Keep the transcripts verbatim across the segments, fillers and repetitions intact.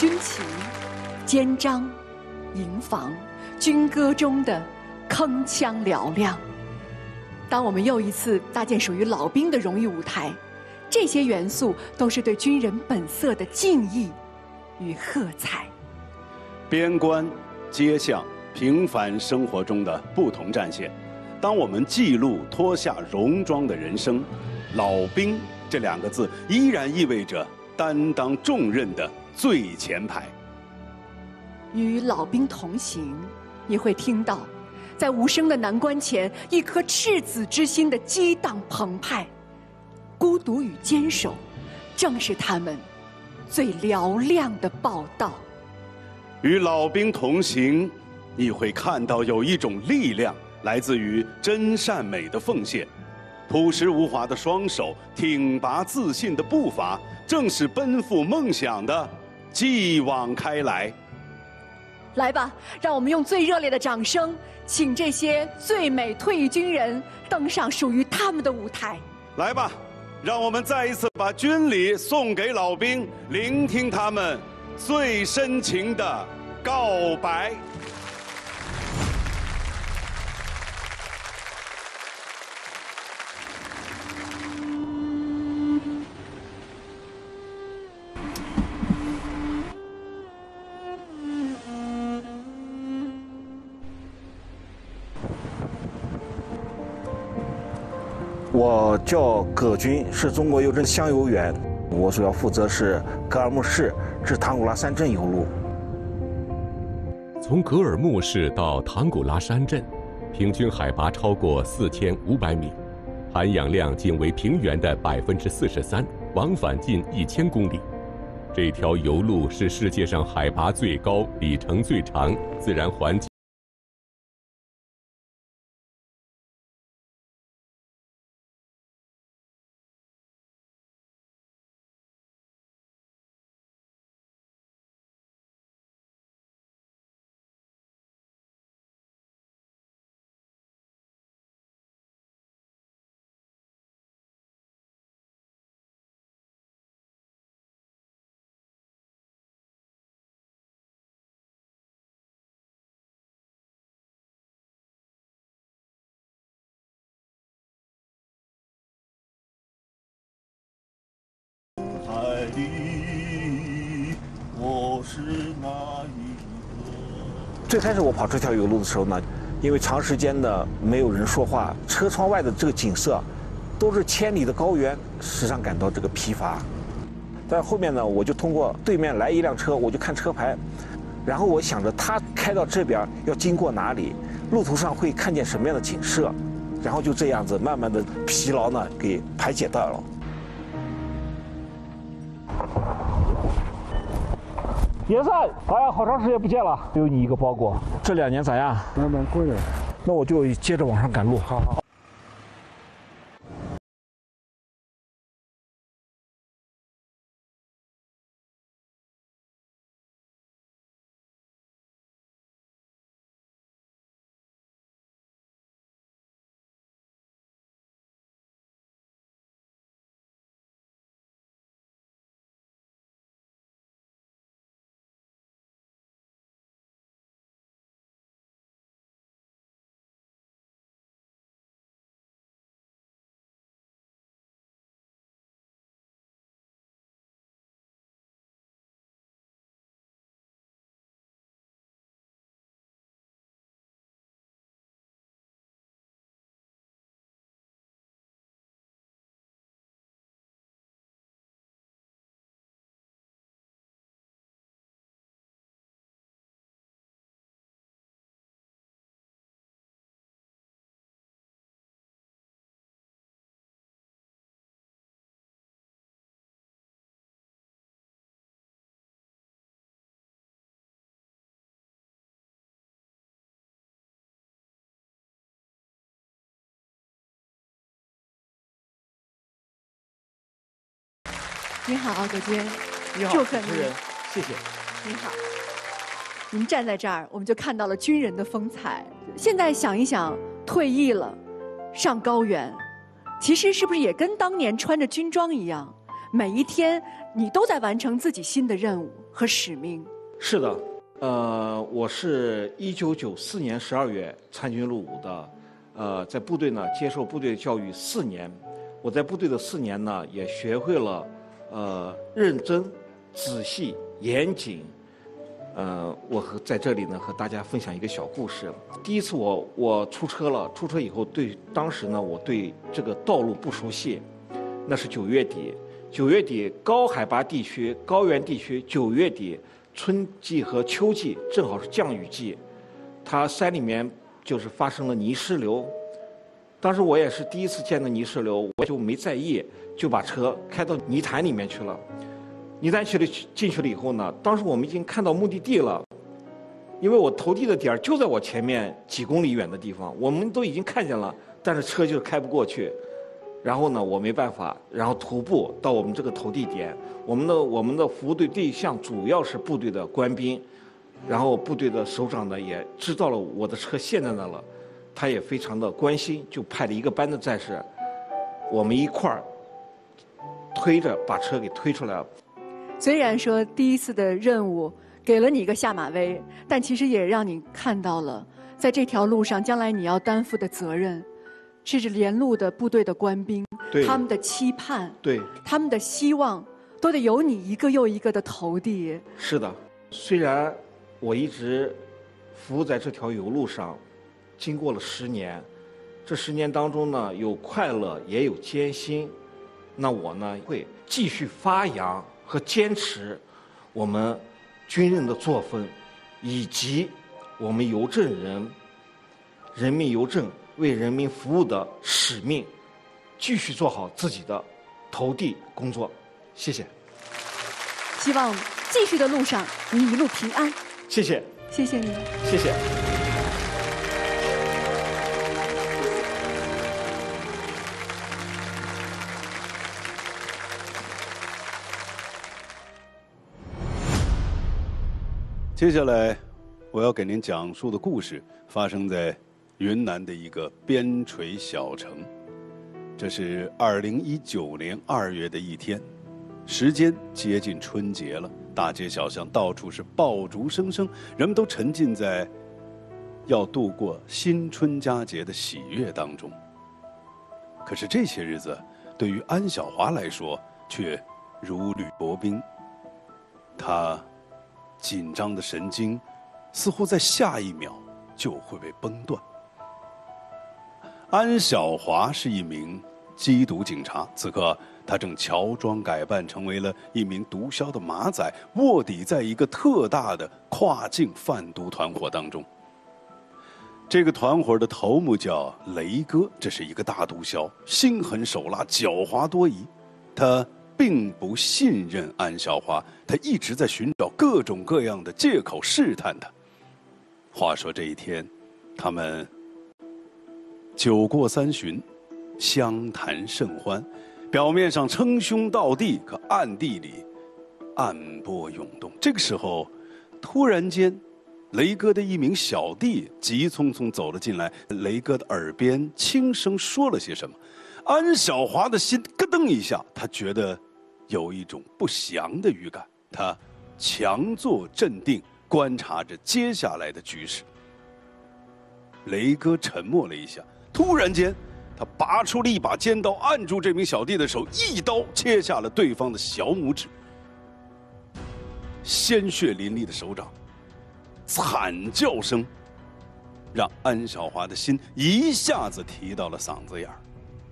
军旗、肩章、营房、军歌中的铿锵嘹亮。当我们又一次搭建属于老兵的荣誉舞台，这些元素都是对军人本色的敬意与喝彩。 边关、街巷、平凡生活中的不同战线，当我们记录脱下戎装的人生，老兵这两个字依然意味着担当重任的最前排。 与老兵同行，你会听到，在无声的难关前，一颗赤子之心的激荡澎湃。孤独与坚守，正是他们最嘹亮的报道。 与老兵同行，你会看到有一种力量来自于真善美的奉献，朴实无华的双手，挺拔自信的步伐，正是奔赴梦想的继往开来。 来吧，让我们用最热烈的掌声，请这些最美退役军人登上属于他们的舞台。 来吧，让我们再一次把军礼送给老兵，聆听他们最深情的告白。 我叫葛军，是中国邮政乡邮员，我主要负责是格尔木市至唐古拉山镇邮路。 从格尔木市到唐古拉山镇，平均海拔超过四千五百米，含氧量仅为平原的百分之四十三，往返近一千公里。这条邮路是世界上海拔最高、里程最长、自然环境。 海里，我是那一个。 最开始我跑这条邮路的时候呢，因为长时间的没有人说话，车窗外的这个景色都是千里的高原，时常感到这个疲乏。但后面呢，我就通过对面来一辆车，我就看车牌，然后我想着他开到这边要经过哪里，路途上会看见什么样的景色，然后就这样子慢慢的疲劳呢给排解掉了。叶三，哎呀，好长时间不见了，有你一个包裹。这两年咋样？ 慢慢过来。 那我就接着往上赶路。好好。 你好，葛军。 你好， 祝贺你。 谢谢。 你好。您站在这儿，我们就看到了军人的风采。现在想一想，退役了，上高原，其实是不是也跟当年穿着军装一样， 每一天你都在完成自己新的任务和使命。 是的，呃，我是一九九四年十二月参军入伍的，呃，在部队呢接受部队教育四年，我在部队的四年呢也学会了，呃，认真、仔细、严谨。呃，我和在这里呢和大家分享一个小故事。第一次我我出车了，出车以后对当时呢我对这个道路不熟悉，那是九月底，九月底高海拔地区、高原地区九月底春季和秋季正好是降雨季，它山里面就是发生了泥石流。当时我也是第一次见到泥石流，我就没在意，就把车开到泥潭里面去了。泥潭去了进去了以后呢，当时我们已经看到目的地了，因为我投递的点就在我前面几公里远的地方，我们都已经看见了，但是车就是开不过去。然后呢，我没办法，然后徒步到我们这个投递点。我们的我们的服务队对象主要是部队的官兵，然后部队的首长呢也知道了我的车陷在那了，他也非常的关心，就派了一个班的战士，我们一块儿推着把车给推出来了。 虽然说第一次的任务给了你一个下马威，但其实也让你看到了，在这条路上将来你要担负的责任，是指沿路的部队的官兵，他们的期盼， 对， 他们的希望，都得由你一个又一个的投递。 是的，虽然我一直服务在这条油路上，经过了十年，这十年当中呢，有快乐也有艰辛，那我呢会继续发扬和坚持我们军人的作风，以及我们邮政人、人民邮政为人民服务的使命，继续做好自己的投递工作。谢谢。 希望继续的路上你一路平安。 谢谢。 谢谢你。 谢谢。 接下来，我要给您讲述的故事发生在云南的一个边陲小城。这是二零一九年二月的一天，时间接近春节了，大街小巷到处是爆竹声声，人们都沉浸在要度过新春佳节的喜悦当中。可是这些日子，对于安小华来说却如履薄冰，他紧张的神经似乎在下一秒就会被崩断。安小华是一名缉毒警察，此刻他正乔装改扮成为了一名毒枭的马仔，卧底在一个特大的跨境贩毒团伙当中。这个团伙的头目叫雷哥，这是一个大毒枭，心狠手辣，狡猾多疑。他并不信任安小华，他一直在寻找各种各样的借口试探他。话说这一天，他们酒过三巡，相谈甚欢，表面上称兄道弟，可暗地里暗波涌动。这个时候，突然间，雷哥的一名小弟急匆匆走了进来，雷哥的耳边轻声说了些什么。安小华的心咯噔一下，他觉得有一种不祥的预感。他强作镇定，观察着接下来的局势。雷哥沉默了一下，突然间，他拔出了一把尖刀，按住这名小弟的手，一刀切下了对方的小拇指。鲜血淋漓的手掌，惨叫声，让安小华的心一下子提到了嗓子眼儿。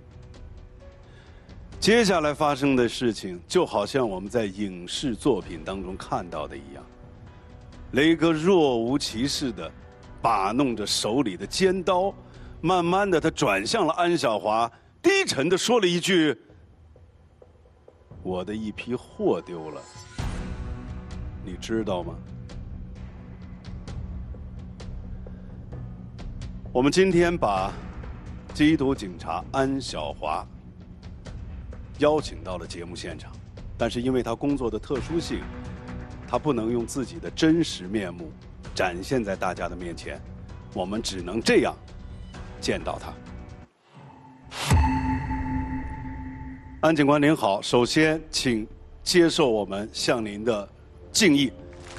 接下来发生的事情，就好像我们在影视作品当中看到的一样。雷哥若无其事地把弄着手里的尖刀，慢慢的他转向了安小华，低沉地说了一句：“我的一批货丢了，你知道吗？”我们今天把缉毒警察安小华邀请到了节目现场，但是因为他工作的特殊性，他不能用自己的真实面目展现在大家的面前，我们只能这样见到他。 安警官您好，首先请接受我们向您的敬意。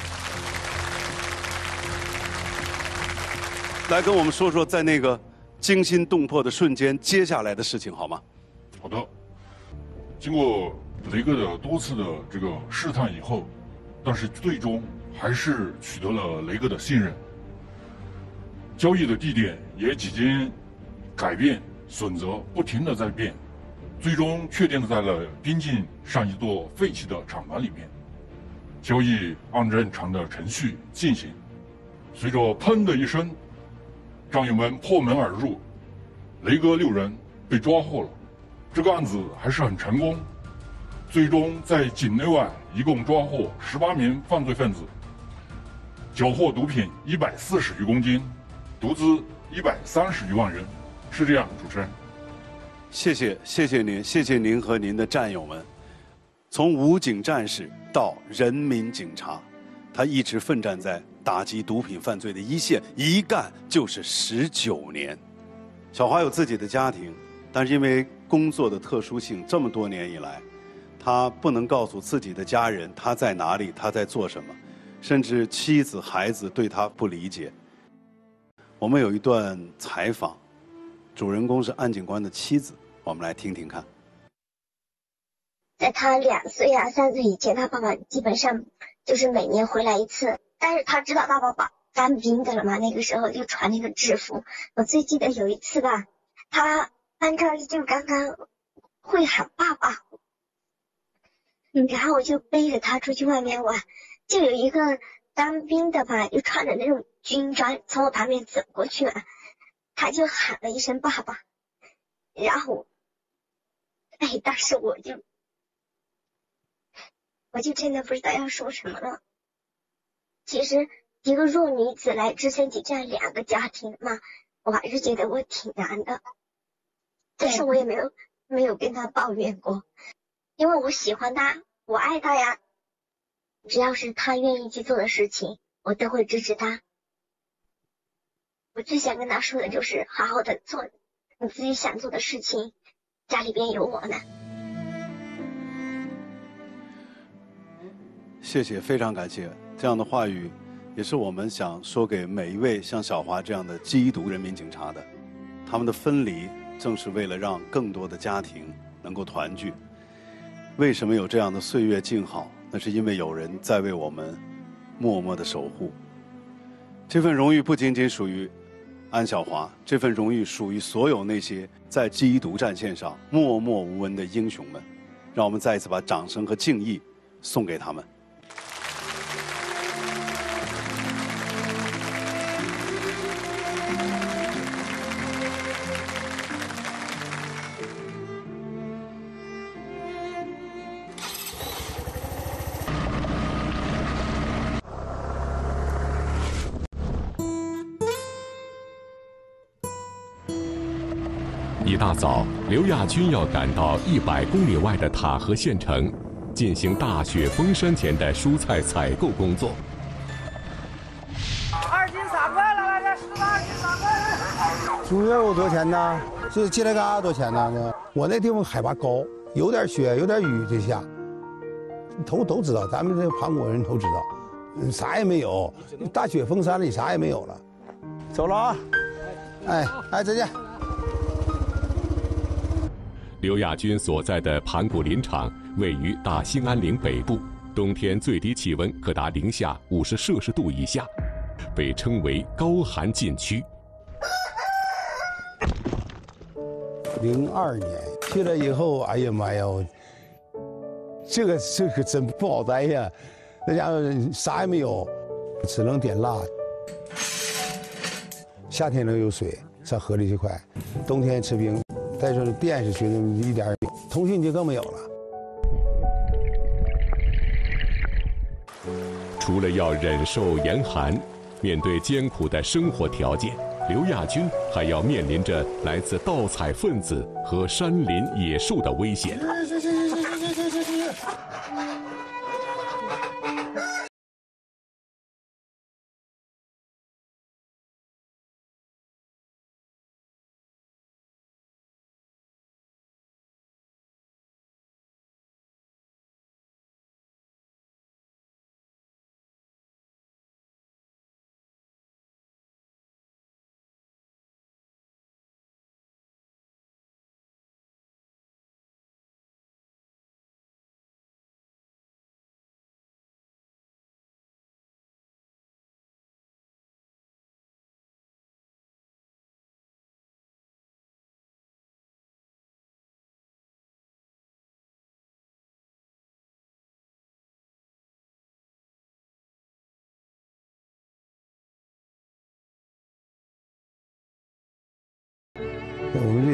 来跟我们说说，在那个惊心动魄的瞬间，接下来的事情好吗？ 好的。经过雷哥的多次的这个试探以后，但是最终还是取得了雷哥的信任。交易的地点也几经改变，选择不停的在变，最终确定在了边境上一座废弃的厂房里面。交易按正常的程序进行，随着砰的一声，战友们破门而入，雷哥六人被抓获了。这个案子还是很成功，最终在境内外一共抓获十八名犯罪分子，缴获毒品一百四十余公斤，毒资一百三十余万元，是这样，主持人。 谢谢，谢谢您，谢谢您和您的战友们。从武警战士到人民警察，他一直奋战在打击毒品犯罪的一线，一干就是十九年。小华有自己的家庭，但是因为工作的特殊性，这么多年以来，他不能告诉自己的家人他在哪里，他在做什么，甚至妻子、孩子对他不理解。我们有一段采访，主人公是安警官的妻子，我们来听听看。 在他两岁啊、三岁以前，他爸爸基本上就是每年回来一次，但是他知道他爸爸当兵的了嘛，那个时候就穿那个制服。我最记得有一次吧，他安超就刚刚会喊爸爸，嗯，然后我就背着他出去外面玩，就有一个当兵的吧，就穿着那种军装从我旁边走过去了，他就喊了一声爸爸，然后，哎，当时我就。我就真的不知道要说什么了。其实一个弱女子来支撑起这样两个家庭嘛，我还是觉得我挺难的。但是我也没有没有跟他抱怨过，因为我喜欢他，我爱他呀。只要是他愿意去做的事情，我都会支持他。我最想跟他说的就是好好的做你自己想做的事情，家里边有我呢。 谢谢，非常感谢这样的话语，也是我们想说给每一位像小华这样的缉毒人民警察的。他们的分离，正是为了让更多的家庭能够团聚。为什么有这样的岁月静好？那是因为有人在为我们默默的守护。这份荣誉不仅仅属于安小华，这份荣誉属于所有那些在缉毒战线上默默无闻的英雄们。让我们再一次把掌声和敬意送给他们。 一大早，刘亚军要赶到一百公里外的塔河县城，进行大雪封山前的蔬菜采购工作。 二斤三块了，来来，十八斤三块。 猪肉多少钱呢？这鸡来嘎多少钱呢？我那地方海拔高，有点雪，有点雨就下，都都知道，咱们这旁国人都知道，啥也没有，大雪封山了，你啥也没有了。走了啊！哎哎，再见。 刘亚军所在的盘古林场位于大兴安岭北部，冬天最低气温可达零下五十摄氏度以下，被称为高寒禁区。 零二年去了以后，哎呀妈呀，这个这个真不好待呀，那家伙啥也没有，只能点蜡。夏天能有水，上河里去快；冬天吃冰。再说电是觉得一点，通讯就更没有了。 除了要忍受严寒，面对艰苦的生活条件，刘亚军还要面临着来自盗采分子和山林野兽的危险。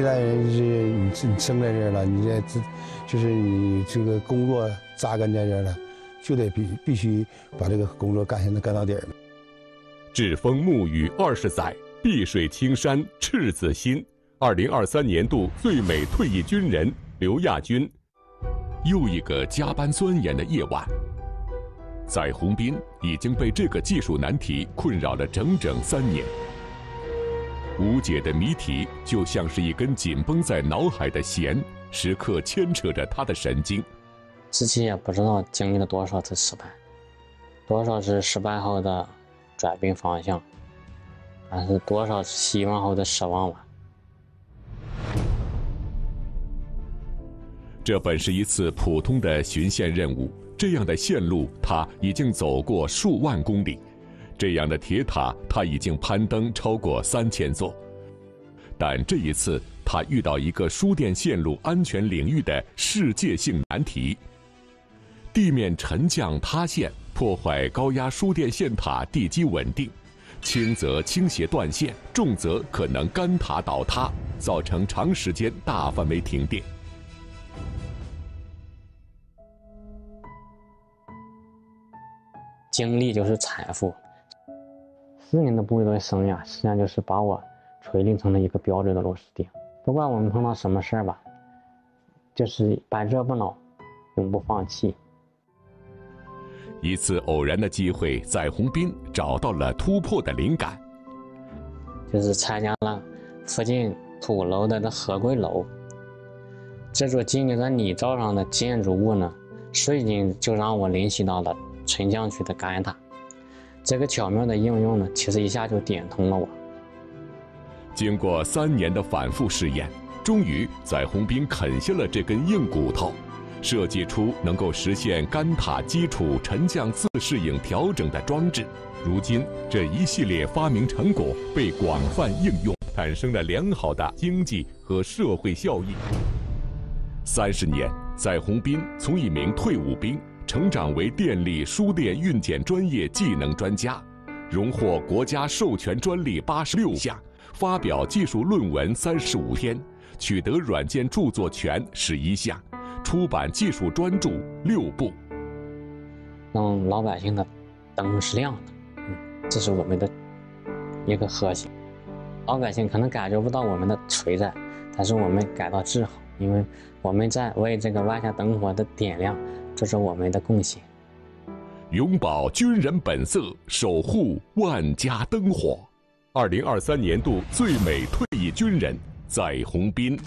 来人是你你生在这儿了，你这这就是你这个工作扎根在这儿了，就得必必须把这个工作干下来干到底儿。 栉风沐雨二十载，碧水青山赤子心。二零二三年度最美退役军人刘亚军。又一个加班钻研的夜晚，载宏斌已经被这个技术难题困扰了整整三年。无解的谜题就像是一根紧绷在脑海的弦，时刻牵扯着他的神经。 自己也不知道经历了多少次失败，多少次失败后的转变方向，还是多少次希望后的失望吧。 这本是一次普通的巡线任务，这样的线路他已经走过数万公里，这样的铁塔他已经攀登超过三千座。但这一次，他遇到一个输电线路安全领域的世界性难题：地面沉降塌陷，破坏高压输电线塔地基稳定，轻则倾斜断线，重则可能干塔倒塌，造成长时间大范围停电。 经历就是财富。四年的部队生涯，实际上就是把我锤炼成了一个标准的螺丝钉。不管我们碰到什么事儿吧，就是百折不挠，永不放弃。 一次偶然的机会，载宏斌找到了突破的灵感， 就是参加了附近土楼的的合贵楼。这座建立在泥沼上的建筑物呢，瞬间就让我联系到了沉降区的干塔。这个巧妙的应用呢，其实一下就点通了我。 经过三年的反复试验，终于载宏斌啃下了这根硬骨头，设计出能够实现干塔基础沉降自适应调整的装置。如今，这一系列发明成果被广泛应用，产生了良好的经济和社会效益。三十年，载宏斌从一名退伍兵成长为电力输电运检专业技能专家，荣获国家授权专利八十六项，发表技术论文三十五篇，取得软件著作权十一项，出版技术专著六部。 让老百姓的灯是亮的，嗯，这是我们的一个核心。老百姓可能感觉不到我们的存在，但是我们感到自豪，因为我们在为这个万家灯火的点亮做着我们的贡献。 永葆军人本色，守护万家灯火。二零二三年度最美退役军人载宏斌。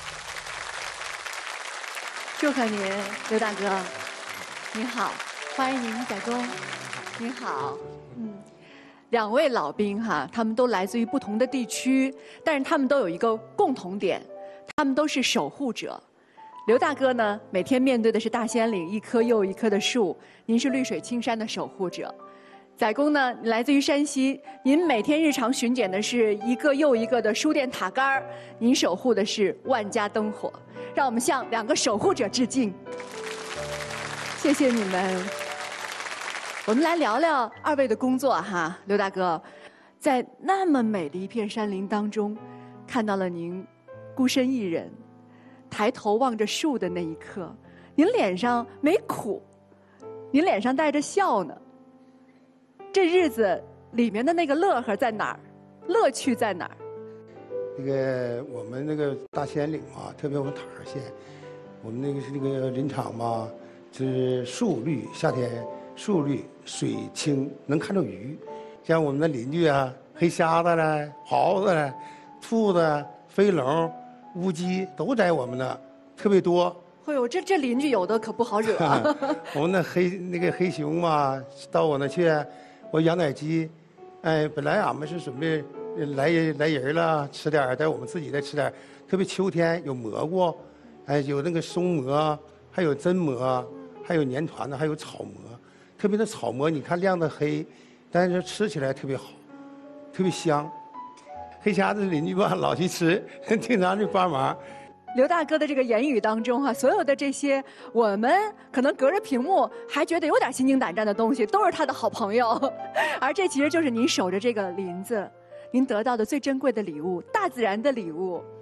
祝贺您，刘大哥，您好，欢迎您，载工，您好，嗯，两位老兵哈，他们都来自于不同的地区，但是他们都有一个共同点，他们都是守护者。刘大哥呢，每天面对的是大兴岭一棵又一棵的树，您是绿水青山的守护者。载工呢，来自于山西，您每天日常巡检的是一个又一个的输电塔杆儿，您守护的是万家灯火。让我们向两个守护者致敬，谢谢你们。我们来聊聊二位的工作哈，刘大哥，在那么美的一片山林当中，看到了您孤身一人，抬头望着树的那一刻，您脸上没苦，您脸上带着笑呢。这日子里面的那个乐呵在哪儿？乐趣在哪儿？ 那个我们那个大兴岭嘛，特别我们塔儿县，我们那个是那个林场嘛，是树绿，夏天树绿水清，能看着鱼。像我们的邻居啊，黑瞎子嘞、狍子嘞、兔子、飞龙、乌鸡都在我们那，特别多。 哎呦，这这邻居有的可不好惹啊！ 我们那黑那个黑熊嘛，到我那去，我养点鸡，哎，本来俺们是准备来来人了，吃点，但我们自己再吃点。特别秋天有蘑菇，哎，有那个松蘑，还有榛蘑，还有粘团的，还有草蘑。特别的草蘑，你看亮的黑，但是吃起来特别好，特别香。黑瞎子邻居吧，老去吃，经常就帮忙。 刘大哥的这个言语当中哈、啊，所有的这些我们可能隔着屏幕还觉得有点心惊胆战的东西，都是他的好朋友，而这其实就是您守着这个林子，您得到的最珍贵的礼物，大自然的礼物，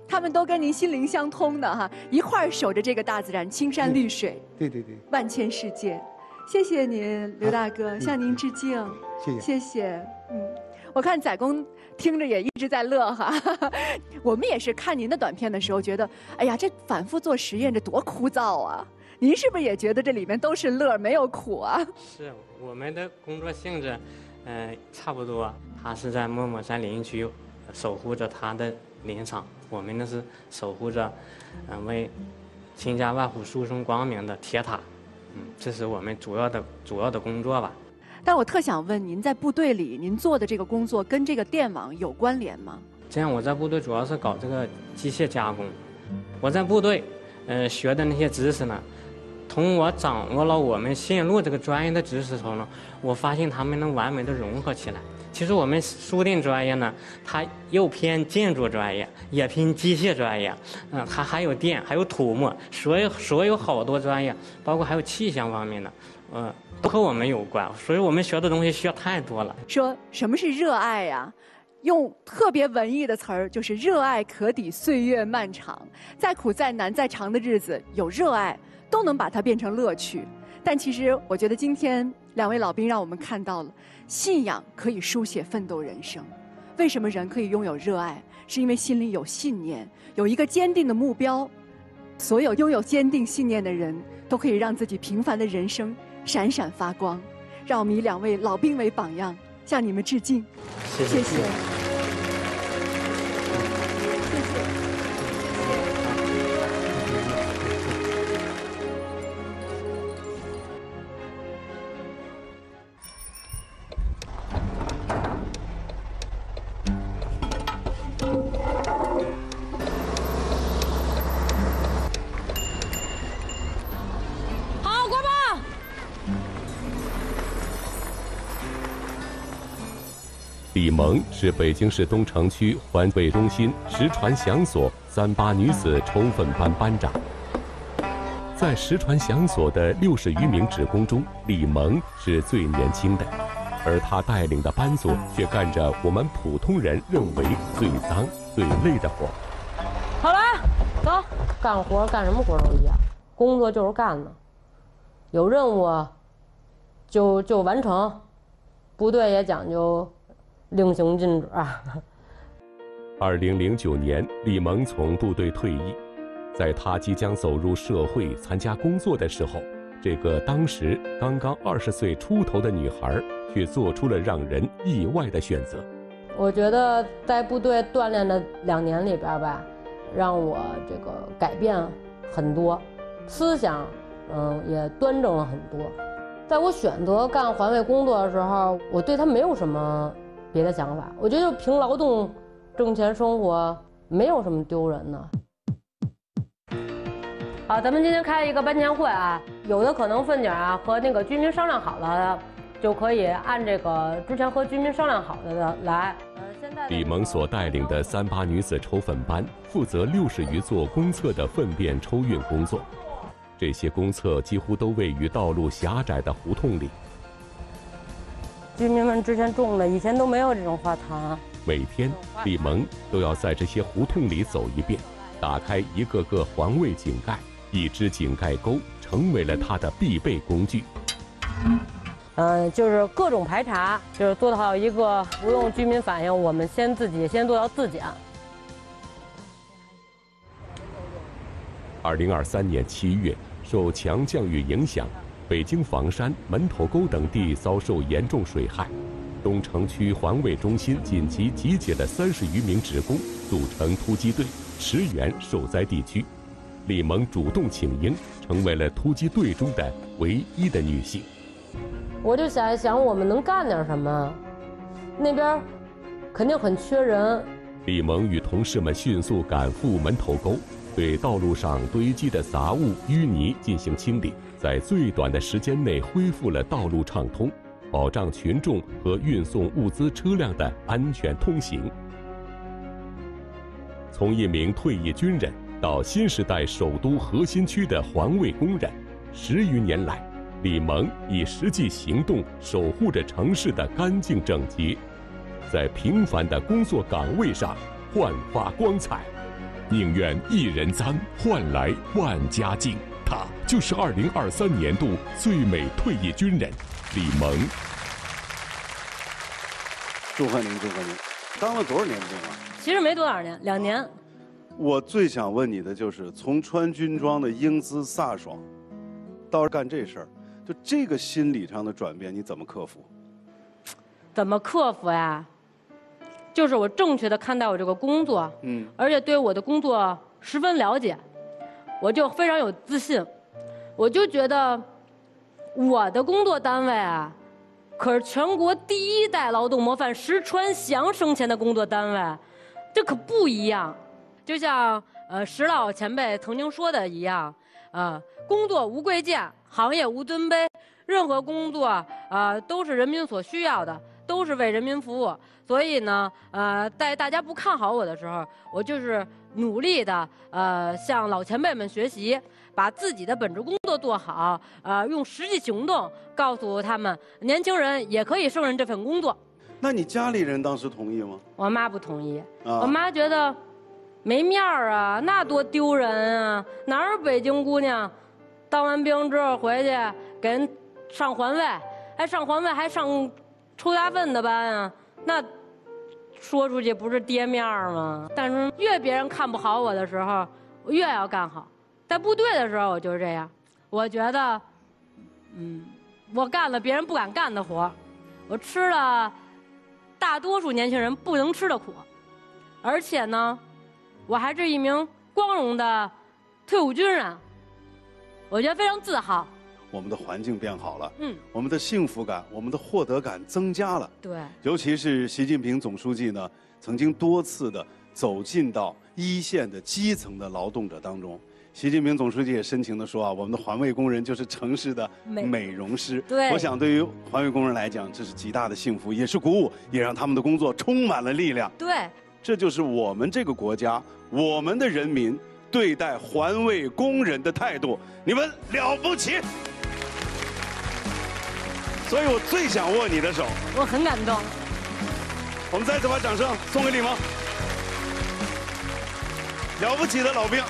他们都跟您心灵相通的哈，一块儿守着这个大自然，青山绿水， 对对对， 万千世界。谢谢您，刘大哥， 嗯、 向您致敬。 谢谢， 谢谢。嗯，我看载公听着也一直在乐哈。我们也是看您的短片的时候，觉得，哎呀，这反复做实验，这多枯燥啊！您是不是也觉得这里面都是乐，没有苦啊？ 是我们的工作性质，呃，差不多。他是在秣秣山林区守护着他的林场，我们呢是守护着，嗯、呃，为秦家万户输送光明的铁塔。嗯，这是我们主要的主要的工作吧。 但我特想问您，在部队里您做的这个工作跟这个电网有关联吗？ 这样，我在部队主要是搞这个机械加工。我在部队，呃，学的那些知识呢，同我掌握了我们线路这个专业的知识后呢，我发现他们能完美的融合起来。其实我们输电专业呢，它又偏建筑专业，也偏机械专业，嗯、呃，它还有电，还有土木，所有所有好多专业，包括还有气象方面的，嗯、呃，都和我们有关。所以我们学的东西需要太多了。 说什么是热爱呀？用特别文艺的词儿，就是热爱可抵岁月漫长。再苦再难再长的日子，有热爱都能把它变成乐趣。但其实我觉得今天两位老兵让我们看到了。信仰可以书写奋斗人生。为什么人可以拥有热爱？是因为心里有信念，有一个坚定的目标。所有拥有坚定信念的人，都可以让自己平凡的人生闪闪发光。让我们以两位老兵为榜样，向你们致敬。 谢谢。 谢谢。 李萌是北京市东城区环卫中心石船响所三八女子抽粪班班长。在石船响所的六十余名职工中，李萌是最年轻的，而她带领的班组却干着我们普通人认为最脏、最累的活。 好了，走，干活干什么活都一样，工作就是干呢，有任务就就完成，部队也讲究。令行禁止啊！ 二零零九年，李萌从部队退役，在他即将走入社会参加工作的时候，这个当时刚刚二十岁出头的女孩，却做出了让人意外的选择。 我觉得在部队锻炼的两年里边吧，让我这个改变很多，思想嗯也端正了很多。在我选择干环卫工作的时候，我对他没有什么别的想法，我觉得凭劳动挣钱生活没有什么丢人的。好，咱们今天开一个班前会啊，有的可能分警啊和那个居民商量好了，就可以按这个之前和居民商量好的来。呃，现在李萌所带领的三八女子抽粪班负责六十余座公厕的粪便抽运工作，这些公厕几乎都位于道路狭窄的胡同里。 居民们之前种的，以前都没有这种花坛。 每天，李萌都要在这些胡同里走一遍，打开一个个环卫井盖，一支井盖钩成为了他的必备工具。 嗯、呃，就是各种排查，就是做到一个不用居民反映，我们先自己先做到自检。 二零二三年七月，受强降雨影响，北京房山、门头沟等地遭受严重水害，东城区环卫中心紧急集结了三十余名职工，组成突击队，驰援受灾地区。李萌主动请缨，成为了突击队中的唯一的女性。 我就想一想，我们能干点什么？那边肯定很缺人。 李萌与同事们迅速赶赴门头沟，对道路上堆积的杂物、淤泥进行清理。在最短的时间内恢复了道路畅通，保障群众和运送物资车辆的安全通行。从一名退役军人到新时代首都核心区的环卫工人，十余年来，李萌以实际行动守护着城市的干净整洁，在平凡的工作岗位上焕发光彩。 宁愿一人脏，换来万家净。他就是二零二三年度最美退役军人李萌。 祝贺您，祝贺您！当了多少年兵啊？ 其实没多少年，两年。 我最想问你的就是，从穿军装的英姿飒爽，到干这事儿，就这个心理上的转变，你怎么克服？ 怎么克服呀？就是我正确的看待我这个工作，嗯，而且对我的工作十分了解，我就非常有自信，我就觉得我的工作单位啊，可是全国第一代劳动模范石川祥生前的工作单位，这可不一样。就像呃石老前辈曾经说的一样，呃，工作无贵贱，行业无尊卑，任何工作啊、呃、都是人民所需要的，都是为人民服务。所以呢，呃，在大家不看好我的时候，我就是努力的呃向老前辈们学习，把自己的本职工作做好，呃，用实际行动告诉他们，年轻人也可以胜任这份工作。 那你家里人当时同意吗？ 我妈不同意， 啊、 我妈觉得没面儿啊，那多丢人啊！哪有北京姑娘当完兵之后回去给人上环卫，还上环卫还上抽大粪的班啊？那说出去不是跌面儿吗？但是越别人看不好我的时候，我越要干好。在部队的时候我就是这样，我觉得，嗯，我干了别人不敢干的活，我吃了大多数年轻人不能吃的苦，而且呢，我还是一名光荣的退伍军人，我觉得非常自豪。 我们的环境变好了， 嗯， 我们的幸福感、我们的获得感增加了。 对， 尤其是习近平总书记呢，曾经多次的走进到一线的基层的劳动者当中。习近平总书记也深情地说啊，我们的环卫工人就是城市的美容师。 对， 我想对于环卫工人来讲，这是极大的幸福，也是鼓舞，也让他们的工作充满了力量。 对， 这就是我们这个国家、我们的人民对待环卫工人的态度。你们了不起！所以我最想握你的手。 我很感动。 我们再次把掌声送给李萌，了不起的老兵。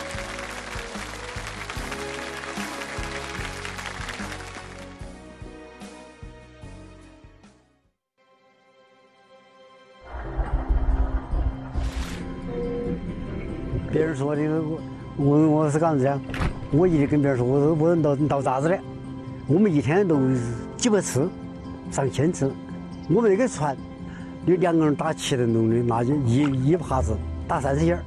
别人说这个问我是干啥子呀？我一直跟别人说，我说我闹闹杂子的。我们一天都几百次，上千次。我们那个船有两个人打七吨重的，那就一一耙子打三十下。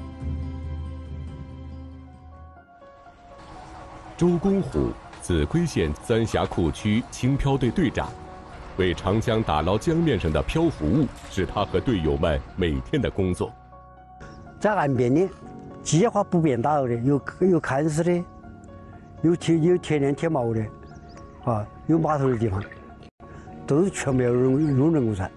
周公虎，秭归县三峡库区轻漂队队长，为长江打捞江面上的漂浮物，是他和队友们每天的工作。 在岸边的，计划不便打捞的，有有看似的，有铁有铁链铁锚的，啊，有码头的地方，都是全部要用用人工船。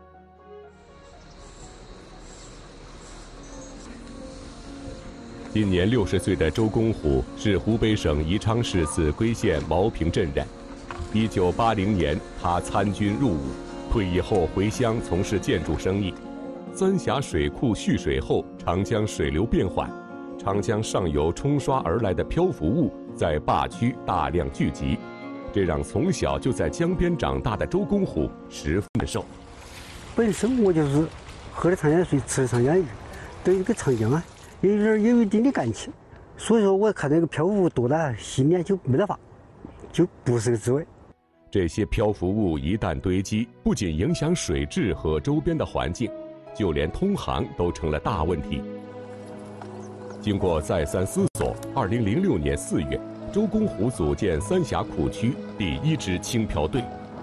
今年六十岁的周公虎是湖北省宜昌市秭归县毛坪镇人。一九八零年，他参军入伍，退役后回乡从事建筑生意。三峡水库蓄水后，长江水流变缓，长江上游冲刷而来的漂浮物在坝区大量聚集，这让从小就在江边长大的周公虎十分难受。 本身我就是喝的长江水，吃的长江鱼，对这个长江啊有点有一定的感情，所以说我看那个漂浮物多了，心里就没得法，就不是个滋味。 这些漂浮物一旦堆积，不仅影响水质和周边的环境，就连通航都成了大问题。经过再三思索，二零零六年四月，周公虎组建三峡库区第一支轻漂队。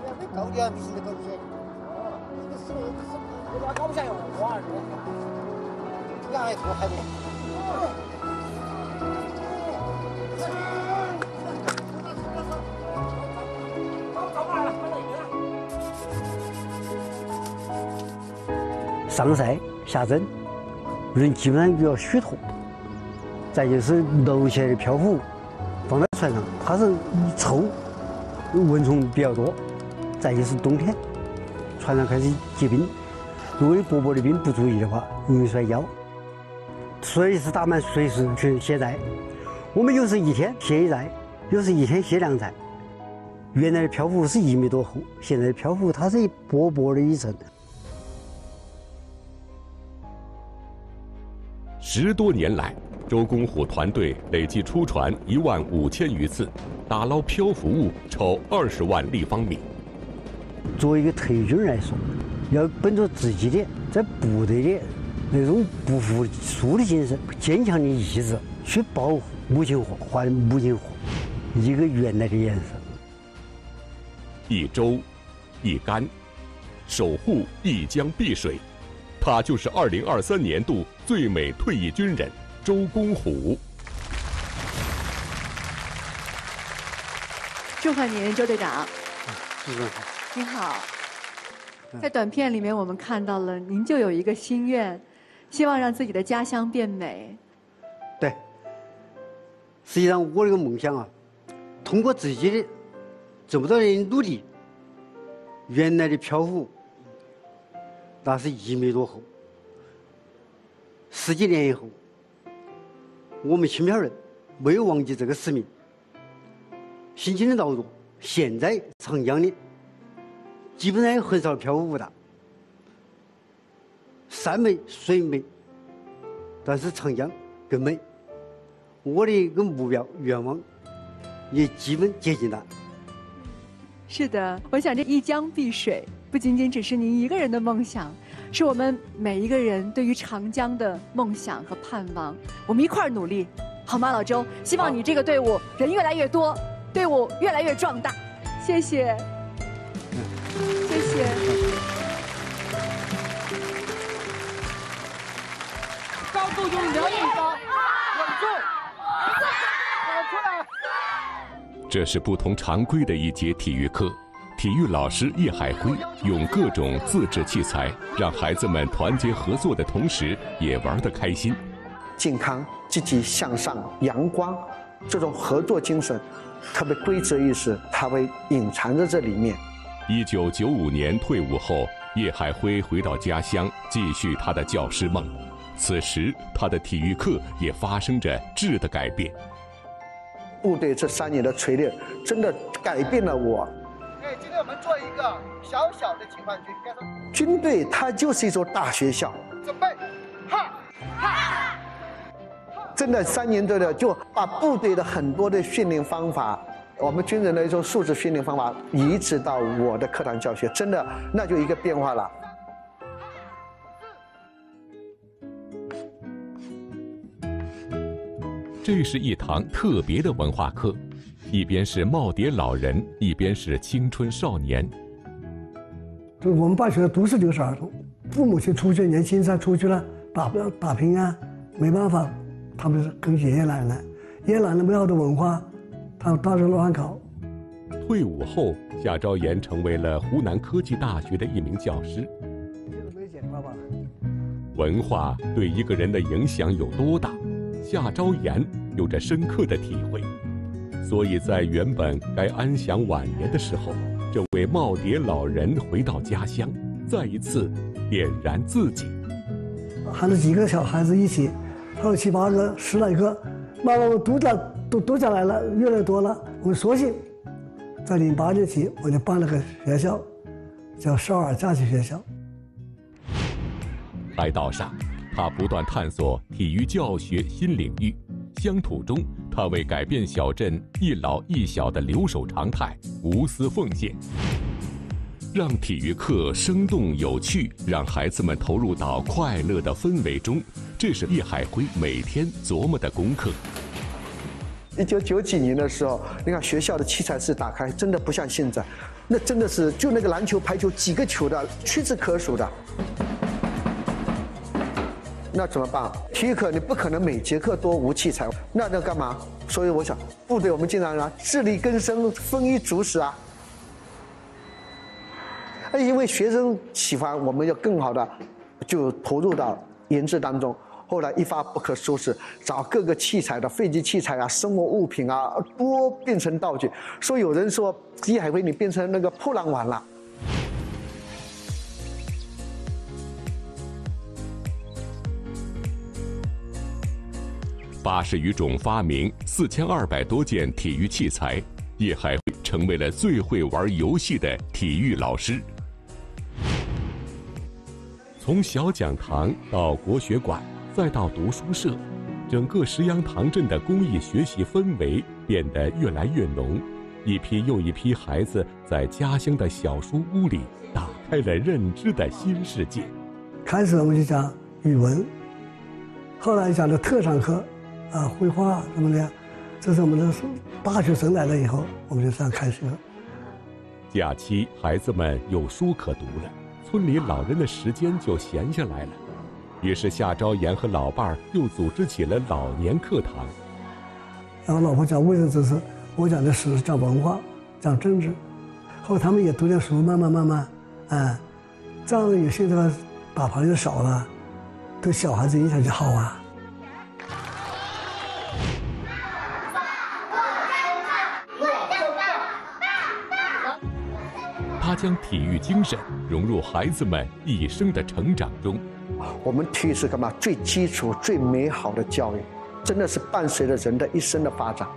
上晒下蒸，人基本上比较虚脱。再就是楼下的漂浮放在船上，它是臭，蚊虫比较多。再就是冬天，船上开始结冰，如果你薄薄的冰不注意的话，容易摔跤。 随时打满，随时去卸载。我们有时一天卸一载，有时一天卸两载。原来的漂浮是一米多厚，现在的漂浮它是一薄薄的一层。 十多年来，周公虎团队累计出船一万五千余次，打捞漂浮物超二十万立方米。 作为一个特军来说，要本着自己的在部队的那种不服输的精神、坚强的意志，去保护母亲河，还母亲河一个原来的颜色。 一舟，一竿，守护一江碧水，他就是二零二三年度最美退役军人周公虎。 祝贺您，周队长。 主任好。 您好。在短片里面，我们看到了您就有一个心愿，希望让自己的家乡变美。 对。实际上，我这个梦想啊，通过自己的这么多年的努力，原来的漂浮那是一米多厚。十几年以后，我们青漂人没有忘记这个使命，辛勤的劳作。现在长江的基本上很少漂浮物的，山美水美，但是长江更美。我的一个目标愿望也基本接近了。 是的，我想这一江碧水不仅仅只是您一个人的梦想，是我们每一个人对于长江的梦想和盼望。我们一块儿努力，好吗，老周？希望你这个队伍人越来越多，队伍越来越壮大。谢谢，谢谢。 高度就两米高，稳住，跑出来。 这是不同常规的一节体育课。体育老师叶海辉用各种自制器材，让孩子们团结合作的同时，也玩得开心。 健康、积极向上、阳光，这种合作精神，特别规则意识，它会隐藏在这里面。 一九九五年退伍后，叶海辉回到家乡，继续他的教师梦。此时，他的体育课也发生着质的改变。 部队这三年的锤炼，真的改变了我。 哎，今天我们做一个小小的解放军。 军队它就是一所大学校。 准备，哈，哈。 真的三年多的就把部队的很多的训练方法，我们军人的一种素质训练方法移植到我的课堂教学，真的那就一个变化了。 这是一堂特别的文化课，一边是耄耋老人，一边是青春少年。 就我们办学的都是留守儿童，父母亲出去，年轻人出去了打不了打拼啊，没办法，他们是跟爷爷奶奶，爷爷奶奶没有的文化，他们到处乱考。 退伍后，夏昭言成为了湖南科技大学的一名教师。文化对一个人的影响有多大？夏昭言有着深刻的体会，所以在原本该安享晚年的时候，这位耄耋老人回到家乡，再一次点燃自己。 喊了几个小孩子一起，还有七八个、十来个，慢慢我读下读读下来了，越来越多了。我索性在零八年起，我就办了个学校，叫少儿假期学校。 海岛上，他不断探索体育教学新领域；乡土中，他为改变小镇一老一小的留守常态无私奉献。让体育课生动有趣，让孩子们投入到快乐的氛围中，这是叶海辉每天琢磨的功课。 一九九几年的时候，你看学校的器材室打开，真的不像现在，那真的是就那个篮球、排球几个球的，屈指可数的。那怎么办？体育课你不可能每节课都无器材，那要干嘛？所以我想，部队我们经常说自力更生，丰衣足食啊。因为学生喜欢，我们要更好的就投入到研制当中。后来一发不可收拾，找各个器材的飞机器材啊、生活物品啊，多变成道具。所以有人说叶海辉你变成那个破烂王了。 八十余种发明，四千二百多件体育器材，叶海辉成为了最会玩游戏的体育老师。从小讲堂到国学馆，再到读书社，整个石羊塘镇的公益学习氛围变得越来越浓。一批又一批孩子在家乡的小书屋里打开了认知的新世界。 开始我们就讲语文，后来讲的特长课，啊，绘画什么的，这是我们的大学生来了以后，我们就这样开始了。 假期，孩子们有书可读了，村里老人的时间就闲下来了。于是夏昭言和老伴儿又组织起了老年课堂。 然后老婆讲卫生知识，我讲的是讲文化，讲政治，后来他们也读点书，慢慢慢慢，哎，这样有些这个打牌就少了，对小孩子影响就好啊。 他将体育精神融入孩子们一生的成长中。 我们体育是干嘛？最基础、最美好的教育，真的是伴随着人的一生的发展。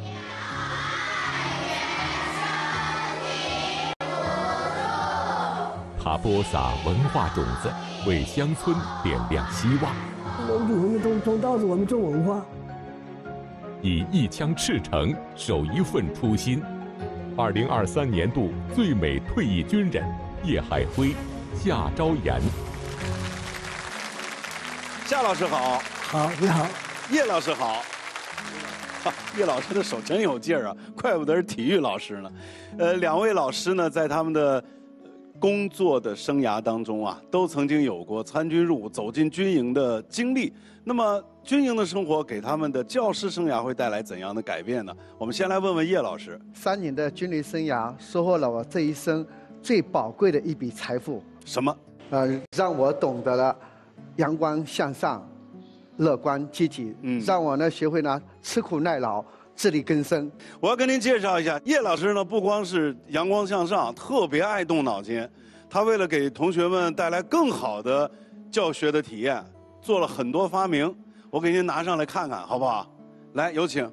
他播撒文化种子，为乡村点亮希望。 我们种种稻子，我们种文化。 以一腔赤诚，守一份初心。二零二三年度最美退役军人叶海辉、夏昭言。 夏老师好。 好，你好。 叶老师好。叶老师的手真有劲儿啊，怪不得是体育老师呢。呃，两位老师呢，在他们的工作的生涯当中啊，都曾经有过参军入伍、走进军营的经历。那么，军营的生活给他们的教师生涯会带来怎样的改变呢？我们先来问问叶老师。 三年的军旅生涯收获了我这一生最宝贵的一笔财富。 什么？ 呃，让我懂得了阳光向上、乐观积极，嗯，让我呢学会呢吃苦耐劳、自力更生。 我要跟您介绍一下，叶老师呢不光是阳光向上，特别爱动脑筋。他为了给同学们带来更好的教学的体验，做了很多发明。我给您拿上来看看，好不好？来，有请。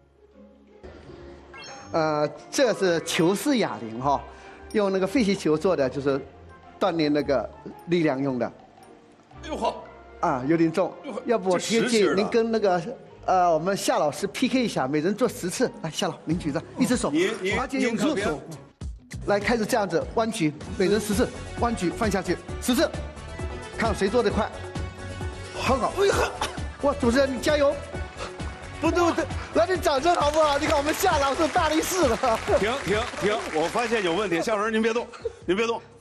呃，这是球式哑铃哈，用那个废弃球做的，就是锻炼那个力量用的。 哎呦呵！ 啊，有点重，要不我建议您跟那个呃我们夏老师 P K 一下，每人做十次。来，夏老，您举着，一只手，而且用右手，来开始这样子弯举，每人十次，弯举放下去十次，看谁做得快。很好，哎呀，哇，主持人你加油！不对不对，来点掌声好不好？你看我们夏老师大力士了。 停停停！我发现有问题，夏老师您别动，您别动。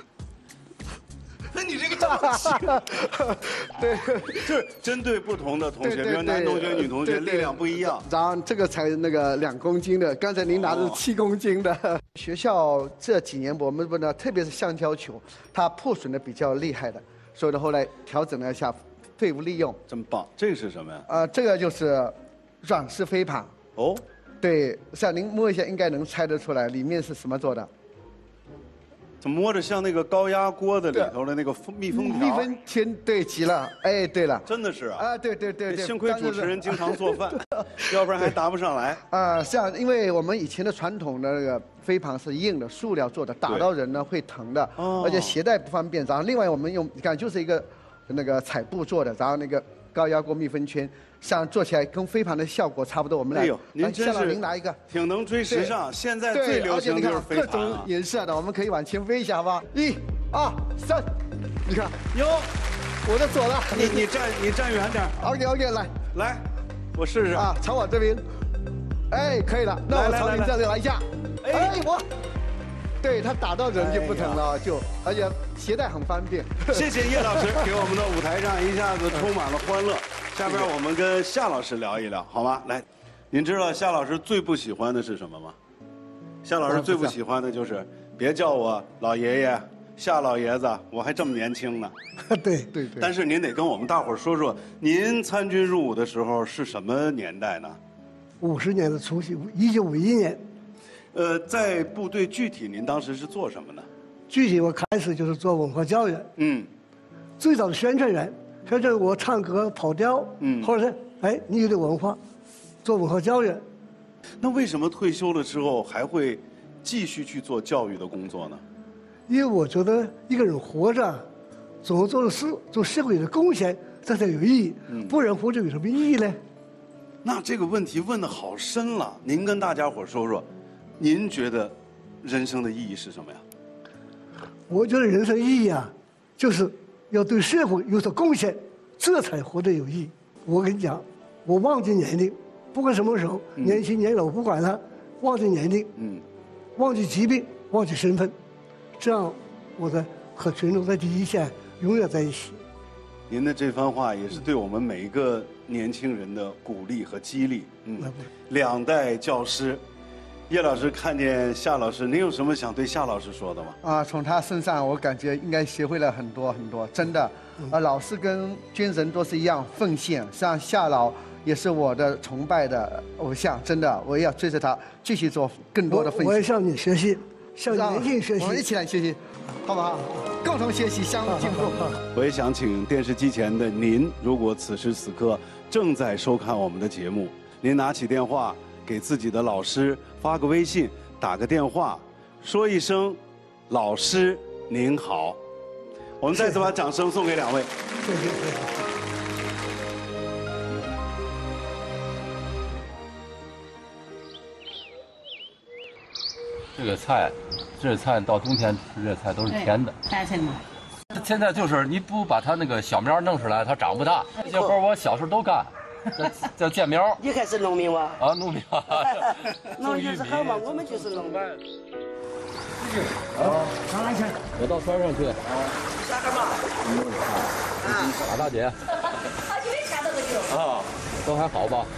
那你这个这么奇怪， 对， 就是针对不同的同学，比如男同学、女同学，力量不一样。 然后这个才那个两公斤的，刚才您拿的是七公斤的。学校这几年我们不呢，特别是橡胶球，它破损的比较厉害的，所以呢后来调整了一下，废物利用。 真棒！这是什么呀？ 呃，这个就是软式飞盘。 哦， 对，像您摸一下，应该能猜得出来，里面是什么做的？ 怎么摸着像那个高压锅的里头的那个密封条？ 密封圈，对极了。哎，对了， 真的是啊！ 啊，对对对对， 幸亏主持人经常做饭，要不然还答不上来。 啊，像因为我们以前的传统的那个飞盘是硬的，塑料做的，打到人呢会疼的，而且携带不方便。然后另外我们用，你看就是一个那个彩布做的，然后那个高压锅密封圈。像做起来跟飞盘的效果差不多，我们来， 哎呦，您真是您拿一个， 挺能追时尚。现在最流行的就是飞盘各种颜色的，我们可以往前飞一下，好不好？一、二、三，你看， 有， 我的左了， 你你站你站远点。 OK OK， 来来，我试试啊，朝我这边，哎，可以了，那我朝您这里来一下，哎我。对他打到人就不疼了，就而且携带很方便。 谢谢叶老师给我们的舞台上一下子充满了欢乐。下边我们跟夏老师聊一聊，好吗？来，您知道夏老师最不喜欢的是什么吗？夏老师最不喜欢的就是别叫我老爷爷、夏老爷子，我还这么年轻呢。 对对对。 但是您得跟我们大伙儿说说，您参军入伍的时候是什么年代呢？ 五十年的初期，一九五一年。 呃，在部队具体您当时是做什么呢？ 具体我开始就是做文化教育， 嗯， 最早的宣传员，宣传我唱歌、跑调，嗯，或者是哎，你有点文化，做文化教育。 那为什么退休了之后还会继续去做教育的工作呢？ 因为我觉得一个人活着，总要做的事，做社会的贡献，这才有意义。嗯、不然活着有什么意义呢？ 那这个问题问得好深了，您跟大家伙说说，您觉得人生的意义是什么呀？ 我觉得人生意义啊，就是要对社会有所贡献，这才活得有意义。我跟你讲，我忘记年龄，不管什么时候，嗯、年轻年老不管他，忘记年龄，嗯，忘记疾病，忘记身份，这样我的和群众在第一线永远在一起。 您的这番话也是对我们每一个年轻人的鼓励和激励。嗯，两代教师，叶老师看见夏老师，您有什么想对夏老师说的吗？ 啊，从他身上我感觉应该学会了很多很多，真的。啊，老师跟军人都是一样奉献，像夏老也是我的崇拜的偶像，真的，我也要追着他继续做更多的奉献。 我也向你学习，向年轻学习， 我们一起来学习，好不好？共同学习，相互进步。 我也想请电视机前的您，如果此时此刻正在收看我们的节目，您拿起电话给自己的老师发个微信，打个电话，说一声“老师您好”。我们再次把掌声送给两位。 谢谢谢谢。 这个菜，这菜到冬天吃这菜都是甜的。 大菜嘛。 现在就是你不把它那个小苗弄出来，它长不大。这些活我小时候都干，叫建苗。 你还是农民哇？ 啊，农民啊。 农民就是好嘛，我们就是农民。 啊，上来去。我到山上去。 下干嘛？ 啊，马大姐。 好久没下到这去。 啊，都还好吧？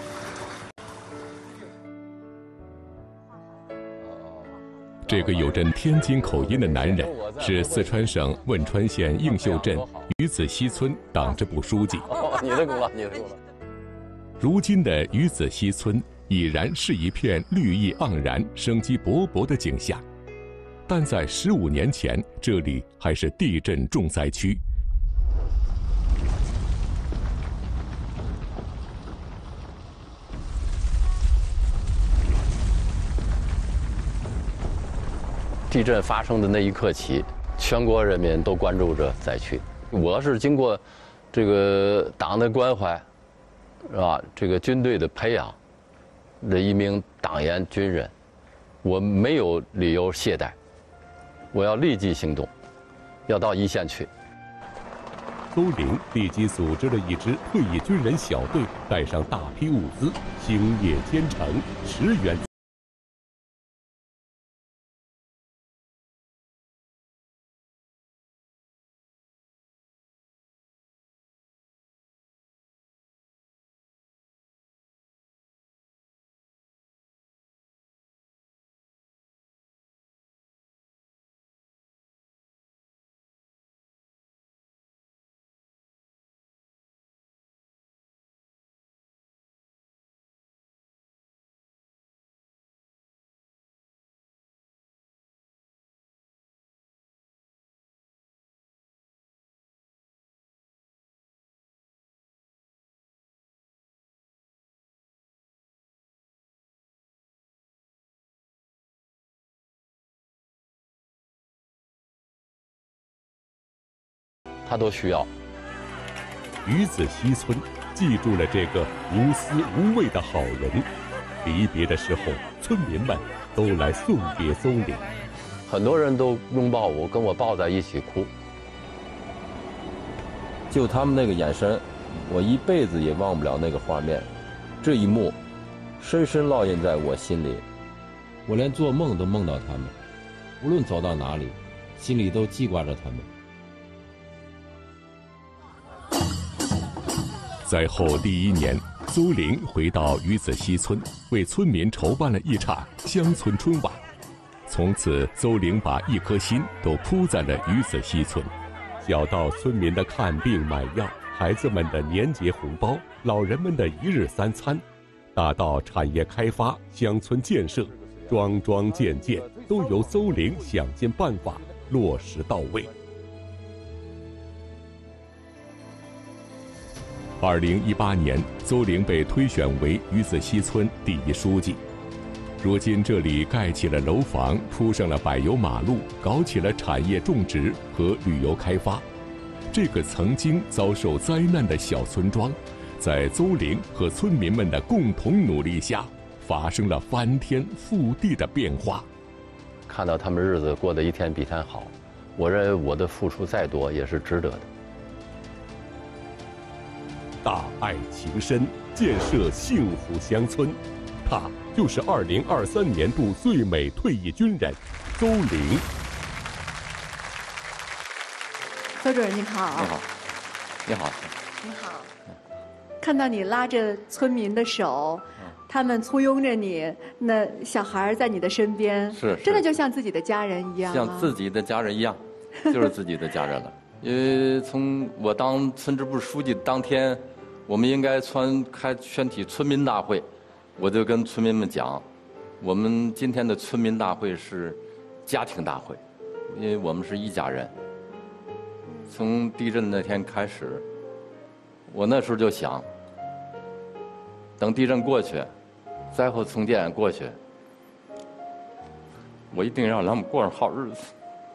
这个有着天津口音的男人是四川省汶川县映秀镇鱼子西村党支部书记。 哦，你的功劳，你的功劳。 如今的鱼子西村已然是一片绿意盎然、生机勃勃的景象，但在十五年前，这里还是地震重灾区。 地震发生的那一刻起，全国人民都关注着灾区。我是经过这个党的关怀，是吧？这个军队的培养的一名党员军人，我没有理由懈怠，我要立即行动，要到一线去。 邹玲立即组织了一支退役军人小队，带上大批物资，星夜兼程，驰援。 他都需要。 鱼子西村记住了这个无私无畏的好人。离别的时候，村民们都来送别邹玲。 很多人都拥抱我，跟我抱在一起哭。 就他们那个眼神，我一辈子也忘不了那个画面。这一幕，深深烙印在我心里。我连做梦都梦到他们，无论走到哪里，心里都记挂着他们。 灾后第一年，邹玲回到鱼子西村，为村民筹办了一场乡村春晚。从此，邹玲把一颗心都扑在了鱼子西村，小到村民的看病买药，孩子们的年节红包，老人们的一日三餐，大到产业开发、乡村建设，桩桩件件都由邹玲想尽办法落实到位。 二零一八年，邹玲被推选为鱼子西村第一书记。如今这里盖起了楼房，铺上了柏油马路，搞起了产业种植和旅游开发。这个曾经遭受灾难的小村庄，在邹玲和村民们的共同努力下，发生了翻天覆地的变化。 看到他们日子过得一天比一天好，我认为我的付出再多也是值得的。 大爱情深，建设幸福乡村。他就是二零二三年度最美退役军人邹玲。 邹主任您好。 你好。你好。 你好。看到你拉着村民的手，他们簇拥着你，那小孩在你的身边， 是真的就像自己的家人一样吗？ 像自己的家人一样，就是自己的家人了。因为从我当村支部书记当天，我们应该村开全体村民大会，我就跟村民们讲，我们今天的村民大会是家庭大会，因为我们是一家人。从地震那天开始，我那时候就想，等地震过去，灾后重建过去，我一定让他们过上好日子。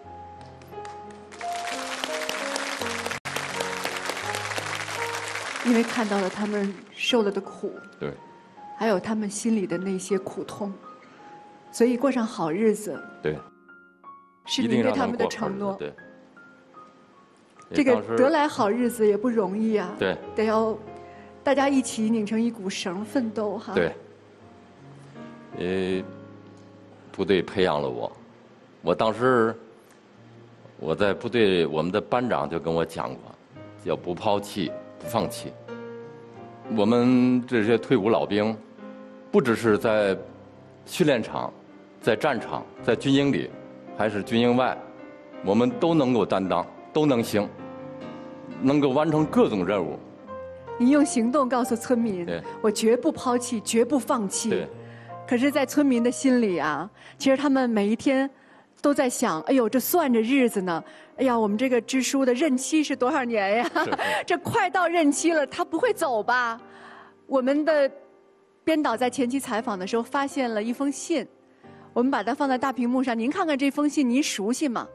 因为看到了他们受了的苦， 对， 还有他们心里的那些苦痛，所以过上好日子， 对， 是您对他们的承诺。 对， 这个得来好日子也不容易啊， 对， 得要大家一起拧成一股绳奋斗哈。 对，呃，部队培养了我，我当时我在部队，我们的班长就跟我讲过，叫不抛弃。不放弃。我们这些退伍老兵，不只是在训练场、在战场、在军营里，还是军营外，我们都能够担当，都能行，能够完成各种任务。 您用行动告诉村民，我绝不抛弃，绝不放弃。 对。 可是，在村民的心里啊，其实他们每一天都在想：哎呦，这算着日子呢。哎呀，我们这个支书的任期是多少年呀？这快到任期了，他不会走吧？我们的编导在前期采访的时候发现了一封信，我们把它放在大屏幕上，您看看这封信，您熟悉吗？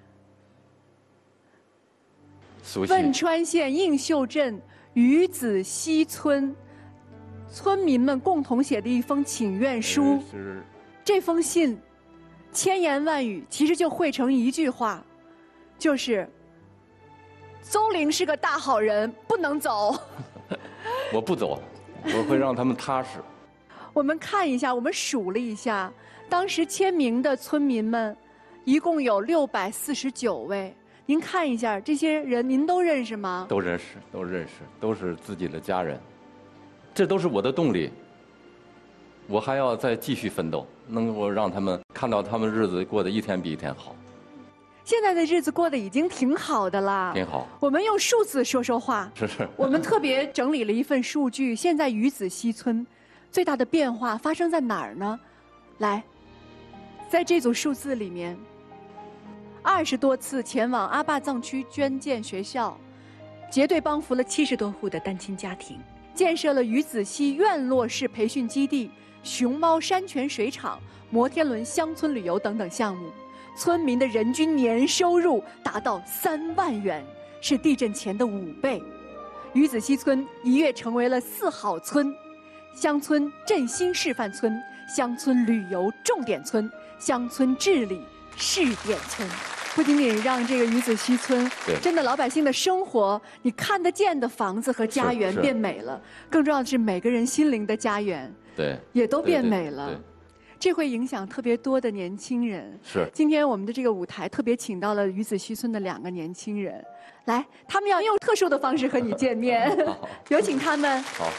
熟悉。 汶川县映秀镇鱼子西村村民们共同写的一封请愿书。 是。 这封信千言万语，其实就汇成一句话。就是邹玲是个大好人，不能走。 我不走，我会让他们踏实。 我们看一下，我们数了一下，当时签名的村民们，一共有六百四十九位。您看一下，这些人您都认识吗？ 都认识，都认识，都是自己的家人。这都是我的动力。我还要再继续奋斗，能够让他们看到他们日子过得一天比一天好。 现在的日子过得已经挺好的啦， 挺好。 我们用数字说说话。 是是。 我们特别整理了一份数据，现在鱼子西村最大的变化发生在哪儿呢？来，在这组数字里面，二十多次前往阿坝藏区捐建学校，结对帮扶了七十多户的单亲家庭，建设了鱼子西院落式培训基地、熊猫山泉水厂、摩天轮乡村旅游等等项目。村民的人均年收入达到三万元，是地震前的五倍。鱼子西村一跃成为了四好村、乡村振兴示范村、乡村旅游重点村、乡村治理试点村。不仅仅让这个鱼子西村真的老百姓的生活，你看得见的房子和家园变美了，更重要的是每个人心灵的家园， 对， 也都变美了。 对对对， 这会影响特别多的年轻人。 是。 今天我们的这个舞台特别请到了鱼子西村的两个年轻人，来，他们要用特殊的方式和你见面，有请他们。 好。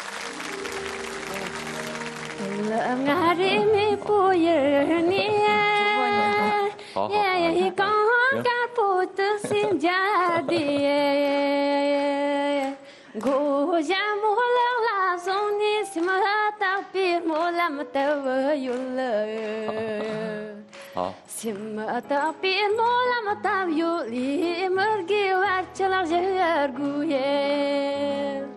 好好。好。 哎呀，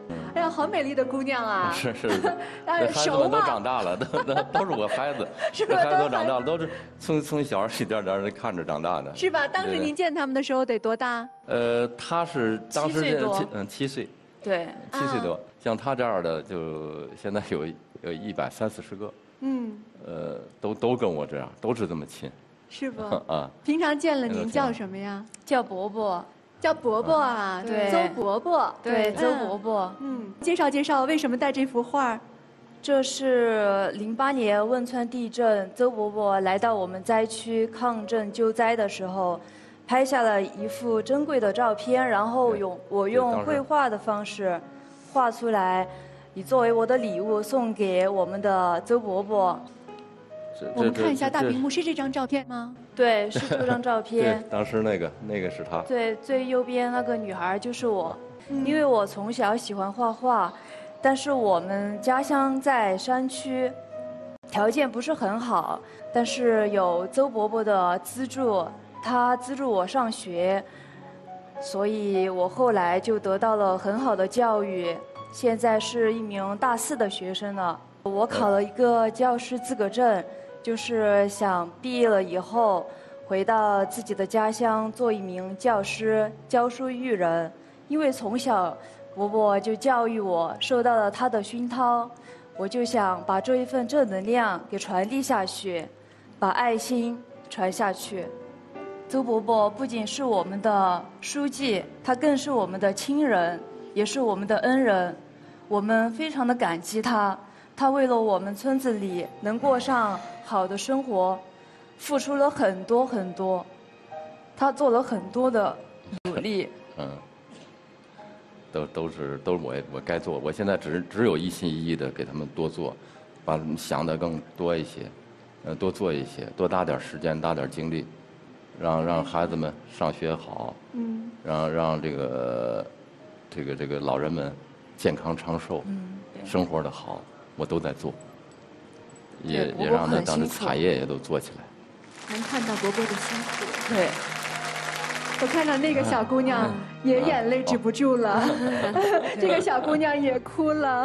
好美丽的姑娘啊！ 是是， 当然这孩子们都熟嘛长大了，都都都是我孩子， 是吧这孩子都都长大了，都是从从小一点点的看着长大的。 是吧？当时对您见他们的时候得多大？ 呃，他是当时这七岁多七嗯七岁， 对，啊七岁多。像他这样的，就现在有有一百三四十个， 嗯， 呃，都都跟我这样，都是这么亲。 是不？ 啊， 平常见了您那都挺叫什么呀？ 叫伯伯， 叫伯伯啊， 对邹伯伯， 对， 嗯邹伯伯。 嗯，介绍介绍为什么带这幅画？ 这是零八年汶川地震，邹伯伯来到我们灾区抗震救灾的时候，拍下了一幅珍贵的照片，然后用我用绘画的方式画出来，以作为我的礼物送给我们的邹伯伯。 我们看一下大屏幕，是这张照片吗？ 对，是这张照片对，。当时那个那个是他。 对，最右边那个女孩就是我，因为我从小喜欢画画，但是我们家乡在山区，条件不是很好，但是有邹伯伯的资助，他资助我上学，所以我后来就得到了很好的教育，现在是一名大四的学生了。我考了一个教师资格证，就是想毕业了以后回到自己的家乡做一名教师，教书育人。因为从小伯伯就教育我，受到了他的熏陶，我就想把这一份正能量给传递下去，把爱心传下去。邹伯伯不仅是我们的书记，他更是我们的亲人，也是我们的恩人，我们非常的感激他。他为了我们村子里能过上好的生活，付出了很多很多，他做了很多的努力。 嗯，都都是都是我我该做，我现在只只有一心一意的给他们多做，把他们想的更多一些，呃，多做一些，多搭点时间，搭点精力，让让孩子们上学好， 嗯， 让让这个这个这个老人们健康长寿， 嗯， 生活的好，我都在做，也对也让伯伯很那当时辛苦产业也都做起来。 能看到伯伯的辛苦。 对， 我看到那个小姑娘也眼泪止不住了，这个小姑娘也哭了。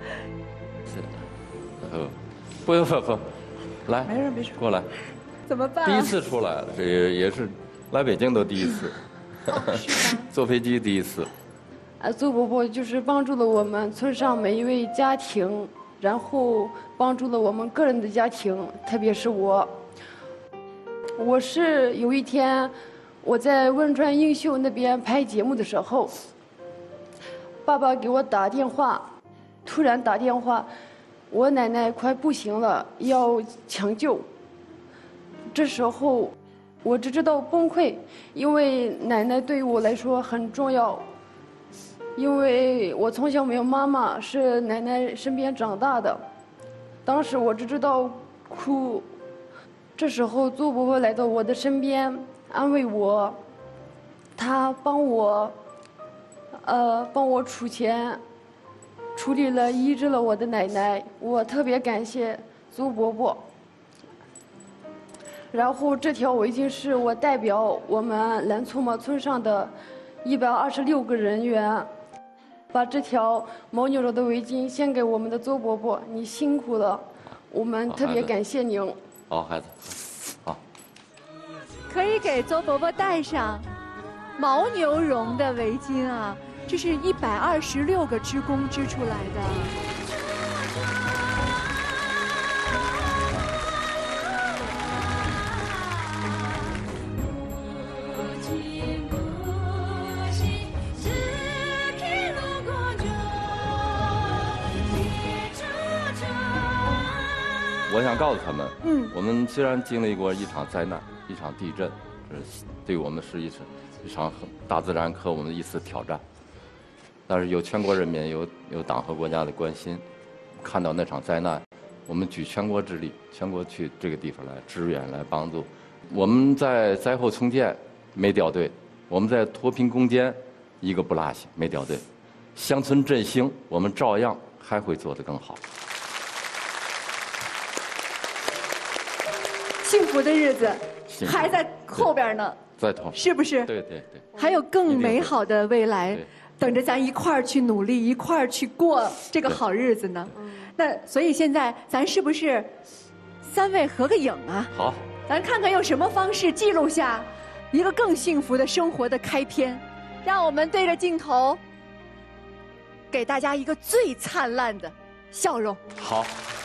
呃，不不不，来， 没事没事， 过来。 怎么办？ 第一次出来，这也也是来北京都第一次，坐飞机第一次。 呃，邹伯伯就是帮助了我们村上每一位家庭，然后帮助了我们个人的家庭，特别是我。我是有一天我在汶川映秀那边拍节目的时候，爸爸给我打电话，突然打电话，我奶奶快不行了，要抢救。这时候我只知道崩溃，因为奶奶对我来说很重要。因为我从小没有妈妈，是奶奶身边长大的，当时我只知道哭。这时候邹伯伯来到我的身边，安慰我，他帮我，呃，帮我出钱，处理了医治了我的奶奶，我特别感谢邹伯伯。然后这条围巾是我代表我们蓝粗毛村上的一百二十六个人员，把这条牦牛肉的围巾献给我们的邹伯伯，你辛苦了，我们特别感谢您。 好孩子，好。 可以给邹伯伯戴上牦牛绒的围巾啊，这是一百二十六个织工织出来的。 我想告诉他们， 嗯， 我们虽然经历过一场灾难，一场地震，这是对我们是一场一场很大自然和我们的一次挑战，但是有全国人民，有有党和国家的关心，看到那场灾难，我们举全国之力，全国去这个地方来支援、来帮助。我们在灾后重建没掉队，我们在脱贫攻坚一个不落下，没掉队。乡村振兴，我们照样还会做得更好。 幸福的日子幸福还在后边呢， 在头， 是不是？ 对对对。 还有更美好的未来等着咱一块儿去努力，一块儿去过这个好日子呢。那所以现在咱是不是三位合个影啊？ 好， 咱看看用什么方式记录下一个更幸福的生活的开篇。让我们对着镜头，给大家一个最灿烂的笑容。 好。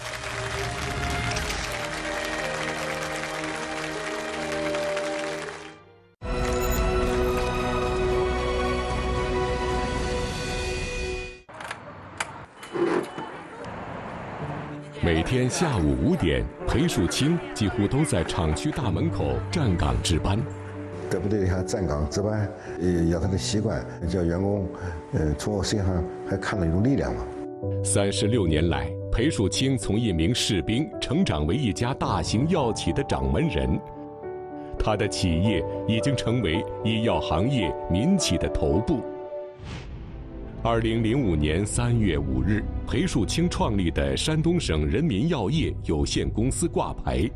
每天下午五点，裴树清几乎都在厂区大门口站岗值班。 在部队里还站岗值班，呃，养成个习惯，叫员工，呃，从我身上还看到一种力量嘛。 三十六年来，裴树清从一名士兵成长为一家大型药企的掌门人，他的企业已经成为医药行业民企的头部。二零零五年三月五日，裴树清创立的山东省人民药业有限公司挂牌。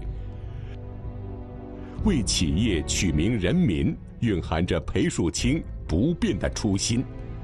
为企业取名人民，蕴含着裴树清不变的初心。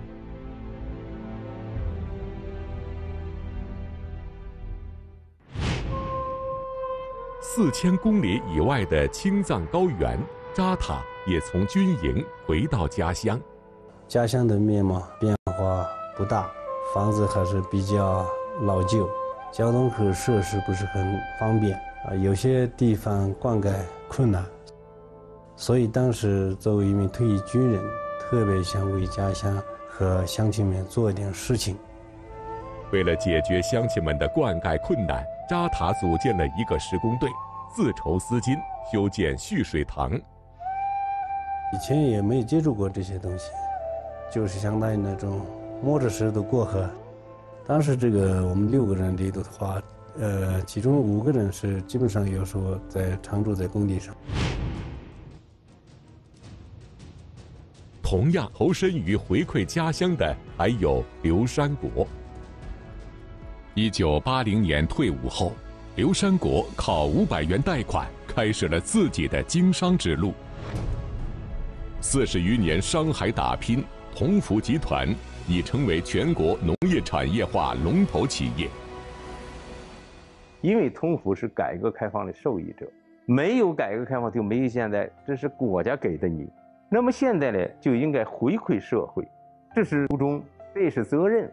四千公里以外的青藏高原，扎塔也从军营回到家乡。 家乡的面貌变化不大，房子还是比较老旧，交通和设施不是很方便啊，有些地方灌溉困难，所以当时作为一名退役军人，特别想为家乡和乡亲们做一点事情。 为了解决乡亲们的灌溉困难，扎塔组建了一个施工队，自筹资金修建蓄水塘。 以前也没有接触过这些东西，就是相当于那种摸着石头过河。当时这个我们六个人里头的话，呃，其中五个人是基本上有时候在常住在工地上。 同样投身于回馈家乡的还有刘山国。一九八零年退伍后，刘山国靠五百元贷款开始了自己的经商之路。四十余年商海打拼，同福集团已成为全国农业产业化龙头企业。 因为同福是改革开放的受益者，没有改革开放就没有现在，这是国家给的你。那么现在呢，就应该回馈社会，这是初衷，这也是责任。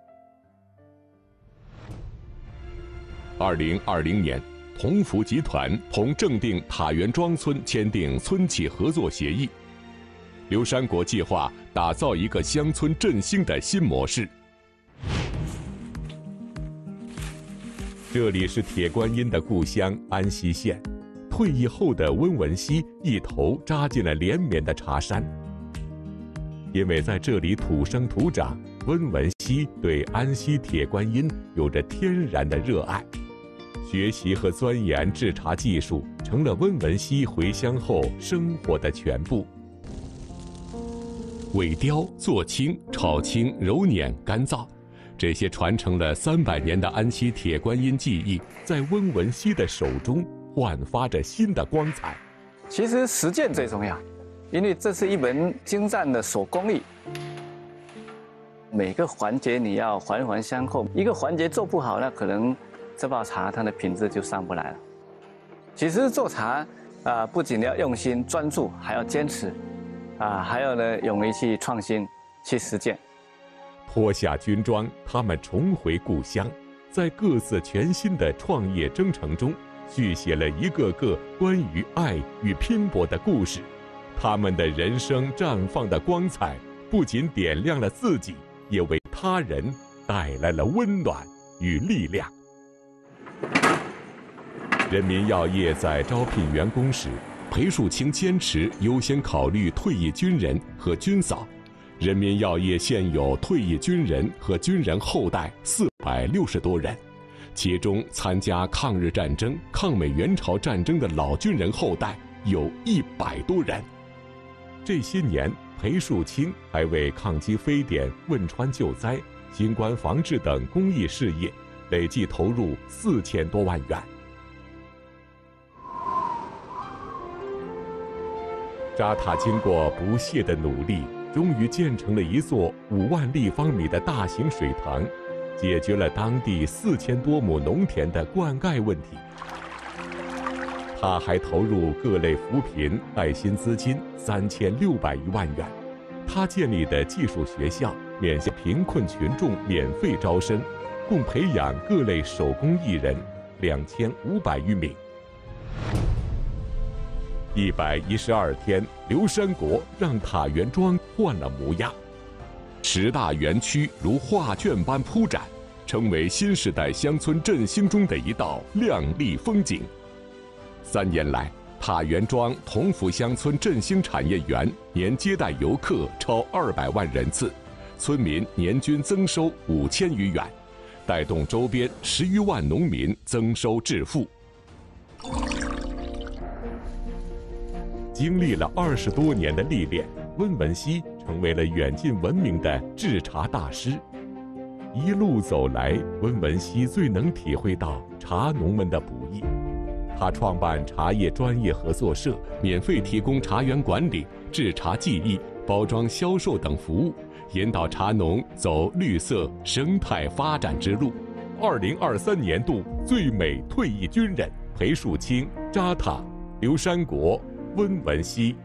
二零二零年，同福集团同正定塔园庄村签订村企合作协议。刘山国计划打造一个乡村振兴的新模式。这里是铁观音的故乡安溪县，退役后的温文熙一头扎进了连绵的茶山。因为在这里土生土长，温文熙对安溪铁观音有着天然的热爱。学习和钻研制茶技术，成了温文熙回乡后生活的全部。萎雕、做青、炒青、揉捻、干燥，这些传承了三百年的安溪铁观音技艺，在温文熙的手中焕发着新的光彩。 其实实践最重要，因为这是一门精湛的手工艺，每个环节你要环环相扣，一个环节做不好，那可能这包茶它的品质就上不来了。其实做茶啊、呃，不仅要用心专注，还要坚持，啊，还要呢勇于去创新，去实践。 脱下军装，他们重回故乡，在各自全新的创业征程中，续写了一个个关于爱与拼搏的故事。他们的人生绽放的光彩，不仅点亮了自己，也为他人带来了温暖与力量。人民药业在招聘员工时，裴树清坚持优先考虑退役军人和军嫂。人民药业现有退役军人和军人后代四百六十多人，其中参加抗日战争、抗美援朝战争的老军人后代有一百多人。这些年，裴树清还为抗击非典、汶川救灾、新冠防治等公益事业累计投入四千多万元。扎塔经过不懈的努力， 终于建成了一座五万立方米的大型水塘，解决了当地四千多亩农田的灌溉问题。他还投入各类扶贫爱心资金三千六百余万元。他建立的技术学校面向贫困群众免费招生，共培养各类手工艺人两千五百余名。一百一十二天，刘山国让塔园庄换了模样，十大园区如画卷般铺展，成为新时代乡村振兴中的一道亮丽风景。三年来，塔园庄同福乡村振兴产业园年接待游客超二百万人次，村民年均增收五千余元，带动周边十余万农民增收致富。经历了二十多年的历练，温文熙成为了远近闻名的制茶大师。一路走来，温文熙最能体会到茶农们的不易。他创办茶叶专业合作社，免费提供茶园管理、制茶技艺、包装销售等服务，引导茶农走绿色生态发展之路。二零二三年度最美退役军人裴树清、扎塔、刘山国、温文熙。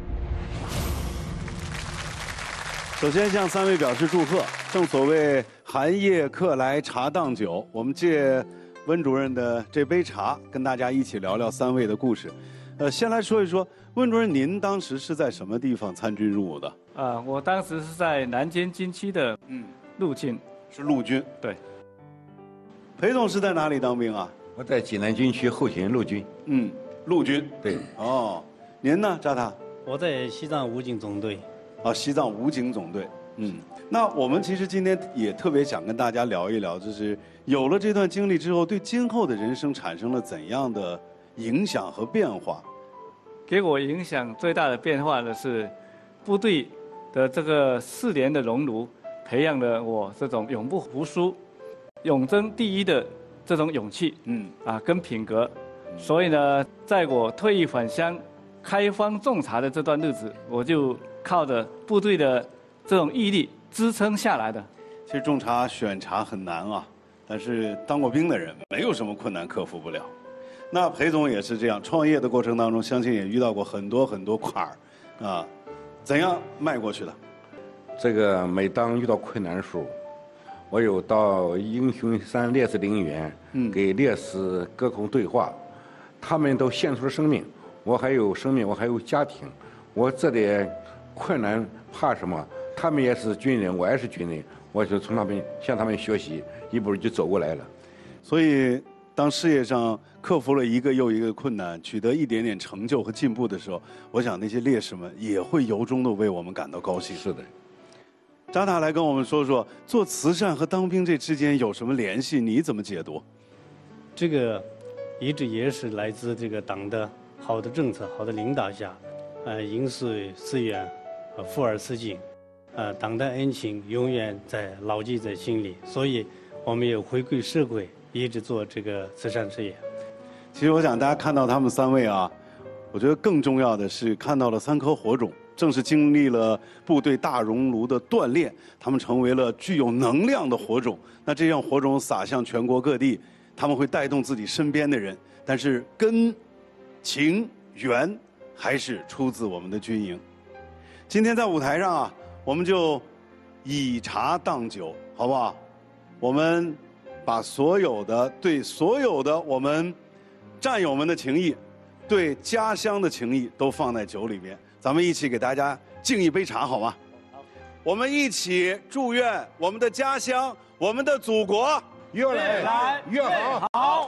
首先向三位表示祝贺。正所谓寒夜客来茶当酒，我们借温主任的这杯茶，跟大家一起聊聊三位的故事。呃，先来说一说，温主任，您当时是在什么地方参军入伍的？ 啊，我当时是在南京军区的嗯陆军， 是陆军。 对。 裴总是在哪里当兵啊？ 我在济南军区后勤陆军。 嗯，陆军。 对。 哦，您呢，扎塔？ 我在西藏武警总队。 啊，西藏武警总队。嗯，那我们其实今天也特别想跟大家聊一聊，就是有了这段经历之后，对今后的人生产生了怎样的影响和变化？ 给我影响最大的变化的是，部队的这个四年的熔炉，培养了我这种永不服输、永争第一的这种勇气，嗯啊，跟品格。所以呢，在我退役返乡、开荒种茶的这段日子，我就靠着部队的这种毅力支撑下来的。 其实种茶选茶很难啊，但是当过兵的人没有什么困难克服不了。那裴总也是这样，创业的过程当中，相信也遇到过很多很多坎儿，啊，怎样迈过去的？ 这个每当遇到困难的时候，我有到英雄山烈士陵园，嗯，给烈士歌空对话，他们都献出了生命，我还有生命，我还有家庭，我这点困难怕什么？他们也是军人，我也是军人，我就从他们向他们学习，一步就走过来了。 所以，当事业上克服了一个又一个困难，取得一点点成就和进步的时候，我想那些烈士们也会由衷的为我们感到高兴。 是的。 扎塔来跟我们说说，做慈善和当兵这之间有什么联系？你怎么解读？ 这个一直也是来自这个党的好的政策、好的领导下，呃，饮水思源，呃，富而思敬，呃，党的恩情永远在牢记在心里，所以我们也回馈社会，一直做这个慈善事业。 其实我想大家看到他们三位啊，我觉得更重要的是看到了三颗火种。正是经历了部队大熔炉的锻炼，他们成为了具有能量的火种。那这样火种撒向全国各地，他们会带动自己身边的人。但是根、情、源还是出自我们的军营。今天在舞台上啊，我们就以茶当酒，好不好？我们把所有的对所有的我们战友们的情谊，对家乡的情谊都放在酒里边。咱们一起给大家敬一杯茶，好吗？我们一起祝愿我们的家乡、我们的祖国越来越好。 好。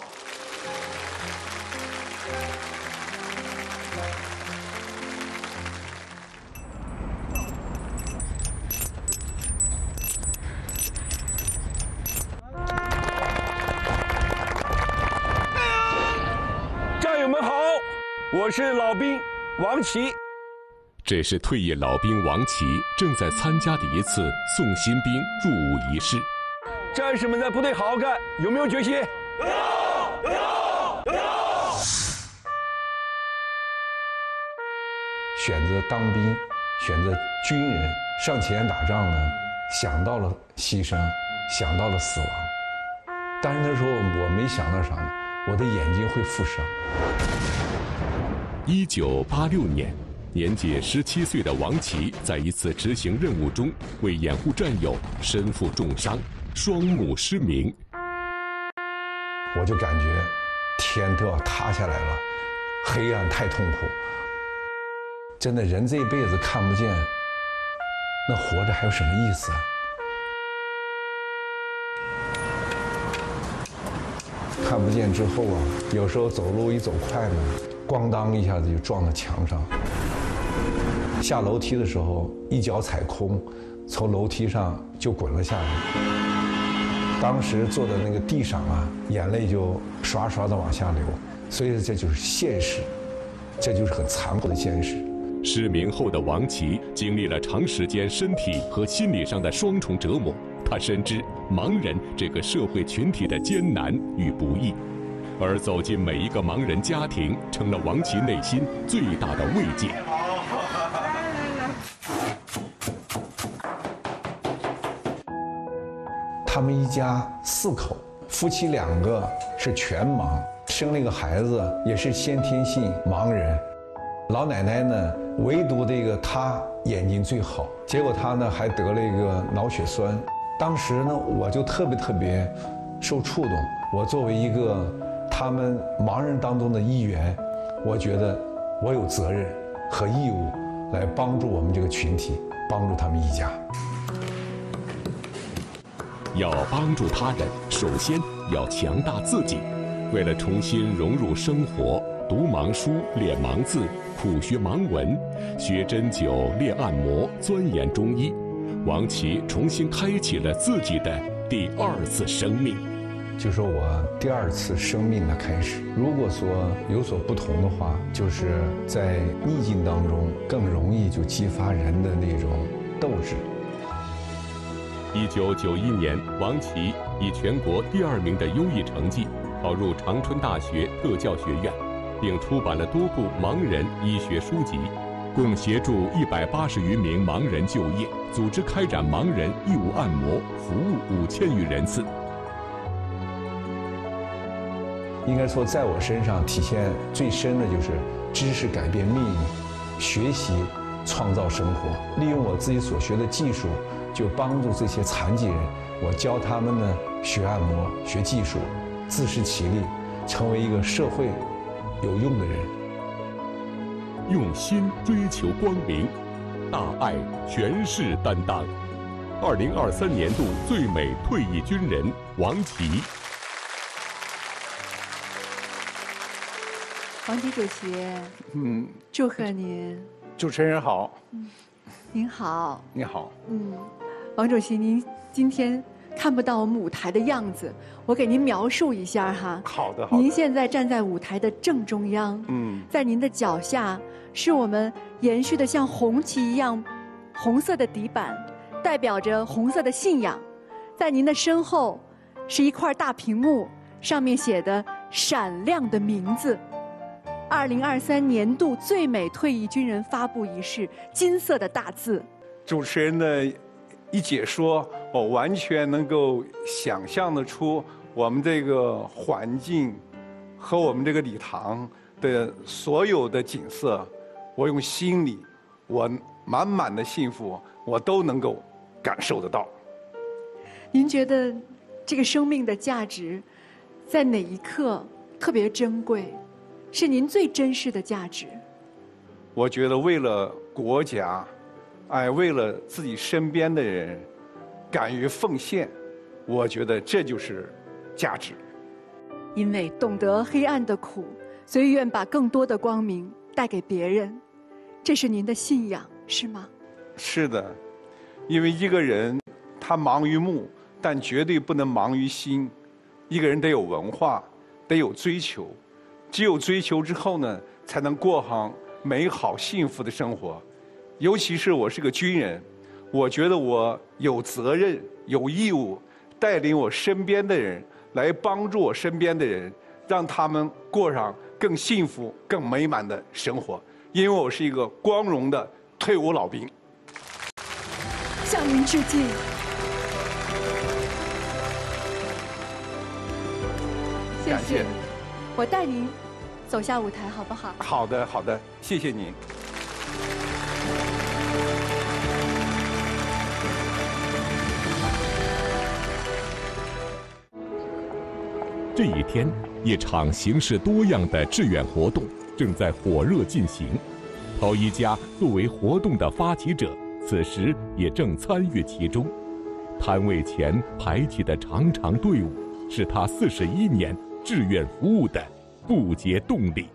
战友们好，我是老兵王琦。 这是退役老兵王琦正在参加的一次送新兵入伍仪式。 战士们在部队好好干，有没有决心？有有有！ 选择当兵选择军人上前打仗呢，想到了牺牲，想到了死亡。但是那时候我没想到啥呢？我的眼睛会负伤。 一九八六年，年仅十七岁的王琦在一次执行任务中，为掩护战友，身负重伤，双目失明。 我就感觉天都要塌下来了，黑暗太痛苦。真的，人这一辈子看不见，那活着还有什么意思啊？看不见之后啊，有时候走路一走快呢，咣当一下子就撞到墙上。下楼梯的时候一脚踩空，从楼梯上就滚了下来。当时坐在那个地上啊，眼泪就刷刷的往下流。所以这就是现实，这就是很残酷的现实。 失明后的王琦经历了长时间身体和心理上的双重折磨，他深知盲人这个社会群体的艰难与不易，而走进每一个盲人家庭，成了王琦内心最大的慰藉。 他们一家四口，夫妻两个是全盲，生了一个孩子也是先天性盲人。老奶奶呢，唯独这个她眼睛最好，结果她呢还得了一个脑血栓。当时呢，我就特别特别受触动。我作为一个他们盲人当中的一员，我觉得我有责任和义务来帮助我们这个群体，帮助他们一家。 要帮助他人，首先要强大自己。为了重新融入生活，读盲书、练盲字、苦学盲文，学针灸、练按摩、钻研中医，王琦重新开启了自己的第二次生命。 就是我第二次生命的开始。如果说有所不同的话，就是在逆境当中更容易就激发人的那种斗志。 一九九一年，王琦以全国第二名的优异成绩考入长春大学特教学院，并出版了多部盲人医学书籍，共协助一百八十余名盲人就业，组织开展盲人义务按摩服务五千余人次。 应该说，在我身上体现最深的就是知识改变命运，学习创造生活。利用我自己所学的技术，就帮助这些残疾人。我教他们呢学按摩、学技术，自食其力，成为一个社会有用的人。 用心追求光明，大爱全市担当。二零二三年度最美退役军人王琦。 王琦主席， 嗯， 祝贺您。 主持人好。 嗯，您好。 你好。 嗯，王主席，您今天看不到我们舞台的样子，我给您描述一下哈。 好的，好的。 您现在站在舞台的正中央， 嗯， 在您的脚下是我们延续的像红旗一样红色的底板，代表着红色的信仰。在您的身后是一块大屏幕，上面写的闪亮的名字。二零二三年度最美退役军人发布仪式，金色的大字。 主持人的一解说，我完全能够想象得出我们这个环境和我们这个礼堂的所有的景色。我用心里，我满满的幸福，我都能够感受得到。 您觉得这个生命的价值，在哪一刻特别珍贵？是您最珍视的价值？ 我觉得为了国家，哎，为了自己身边的人，敢于奉献，我觉得这就是价值。 因为懂得黑暗的苦，所以愿把更多的光明带给别人，这是您的信仰，是吗？ 是的，因为一个人他忙于目，但绝对不能忙于心。一个人得有文化，得有追求。只有追求之后呢，才能过上美好幸福的生活。尤其是我是个军人，我觉得我有责任、有义务带领我身边的人，来帮助我身边的人，让他们过上更幸福、更美满的生活。因为我是一个光荣的退退伍老兵， 向您致敬。谢感谢。 我带您走下舞台，好不好？ 好的，好的，谢谢您。 这一天，一场形式多样的志愿活动正在火热进行。陶一家作为活动的发起者，此时也正参与其中。摊位前排起的长长队伍，是他四十一年志愿服务的不竭动力。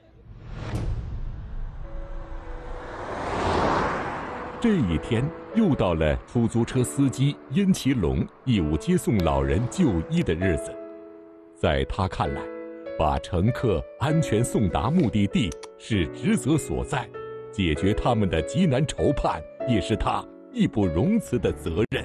这一天又到了出租车司机殷其龙义务接送老人就医的日子。在他看来，把乘客安全送达目的地是职责所在，解决他们的急难愁盼也是他义不容辞的责任。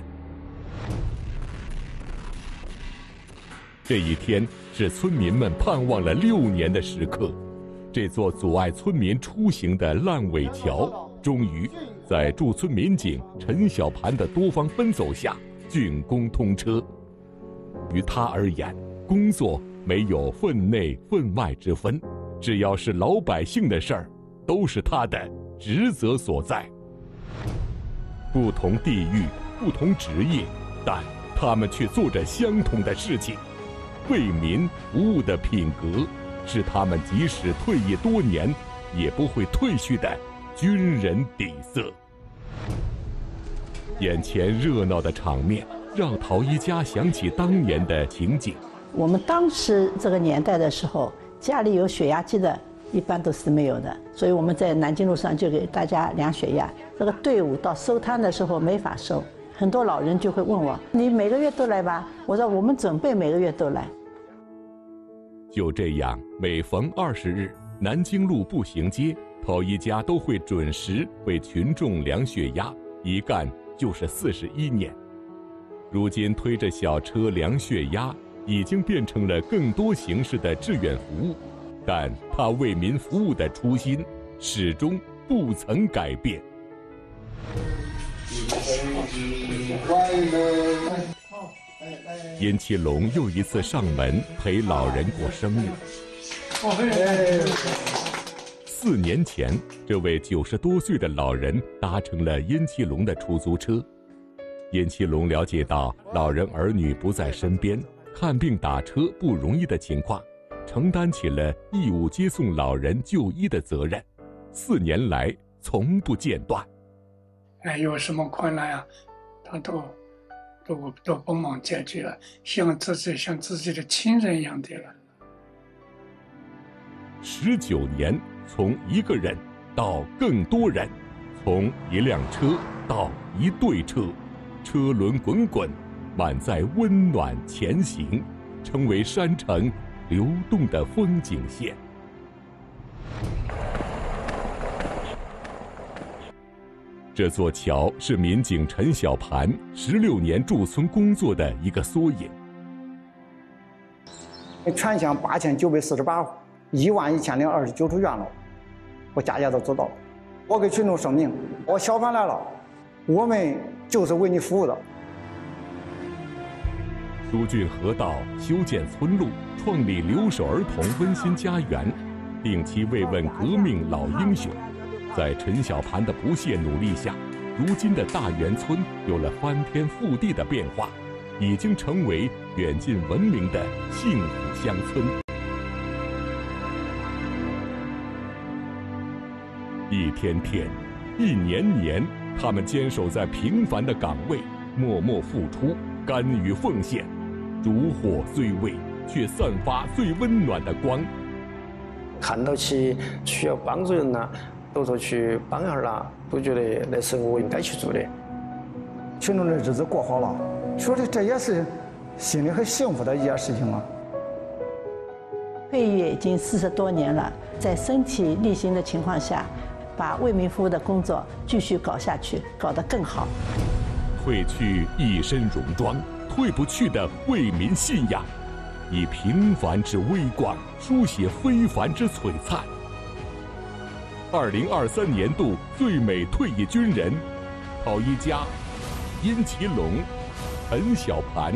这一天是村民们盼望了六年的时刻，这座阻碍村民出行的烂尾桥，终于在驻村民警陈小盘的多方奔走下竣工通车。于他而言，工作没有分内分外之分，只要是老百姓的事儿，都是他的职责所在。不同地域、不同职业，但他们却做着相同的事情。为民服务的品格，是他们即使退役多年，也不会褪去的军人底色。眼前热闹的场面，让陶一家想起当年的情景。 我们当时这个年代的时候，家里有血压计的，一般都是没有的，所以我们在南京路上就给大家量血压。这个队伍到收摊的时候没法收，很多老人就会问我：“你每个月都来吧？”我说：“我们准备每个月都来。” 就这样，每逢二十日，南京路步行街，陶一家都会准时为群众量血压，一干就是四十一年。如今推着小车量血压，已经变成了更多形式的志愿服务，但他为民服务的初心始终不曾改变。殷其龙又一次上门陪老人过生日。四年前，这位九十多岁的老人搭乘了殷其龙的出租车。殷其龙了解到老人儿女不在身边，看病打车不容易的情况，承担起了义务接送老人就医的责任，四年来从不间断。 哎，有什么困难呀、啊，他都都都帮忙解决了，像自己像自己的亲人一样的了。 十九年，从一个人到更多人，从一辆车到一队车，车轮滚滚，满载温暖前行，成为山城流动的风景线。这座桥是民警陈小盘十六年驻村工作的一个缩影。 全乡八千九百四十八户，一万一千零二十九处院落，我家家都做到了。我给群众声明，我小盘来了，我们就是为你服务的。 疏浚河道、修建村路、创立留守儿童温馨家园，定期慰问革命老英雄。在陈小盘的不懈努力下，如今的大源村有了翻天覆地的变化，已经成为远近闻名的幸福乡村。一天天，一年年，他们坚守在平凡的岗位，默默付出，甘于奉献。烛火虽微，却散发最温暖的光。 看到起需要帮助人呢，都说去帮一下啦，都觉得那是我应该去做的。 群众的日子过好了，说的这也是心里很幸福的一件事情嘛。 退役已经四十多年了，在身体力行的情况下，把为民服务的工作继续搞下去，搞得更好。 褪去一身戎装，褪不去的为民信仰，以平凡之微光书写非凡之璀璨。 二零二三年度最美退役军人，陶一佳、殷其龙、陈小盘。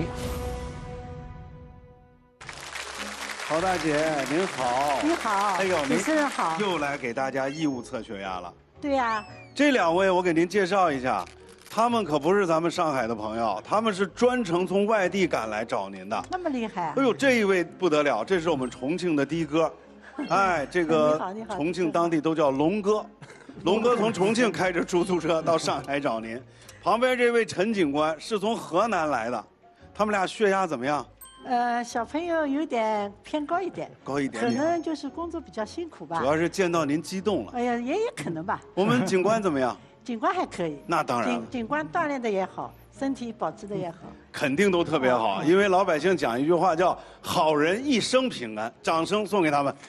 陶大姐您好。 你好。 哎呦， 主持人好。 又来给大家义务测血压了。 对呀、啊。 这两位我给您介绍一下，他们可不是咱们上海的朋友，他们是专程从外地赶来找您的。 那么厉害、啊。 哎呦，这一位不得了，这是我们重庆的的哥。哎，这个重庆当地都叫龙哥，龙哥从重庆开着出租车到上海找您。旁边这位陈警官是从河南来的，他们俩血压怎么样？ 呃，小朋友有点偏高一点， 高一点点， 可能就是工作比较辛苦吧。 主要是见到您激动了。 哎呀，也有可能吧。 我们警官怎么样？ 警官还可以。 那当然了。 警警官锻炼的也好，身体保持的也好。 肯定都特别好，因为老百姓讲一句话叫“好人一生平安”，掌声送给他们。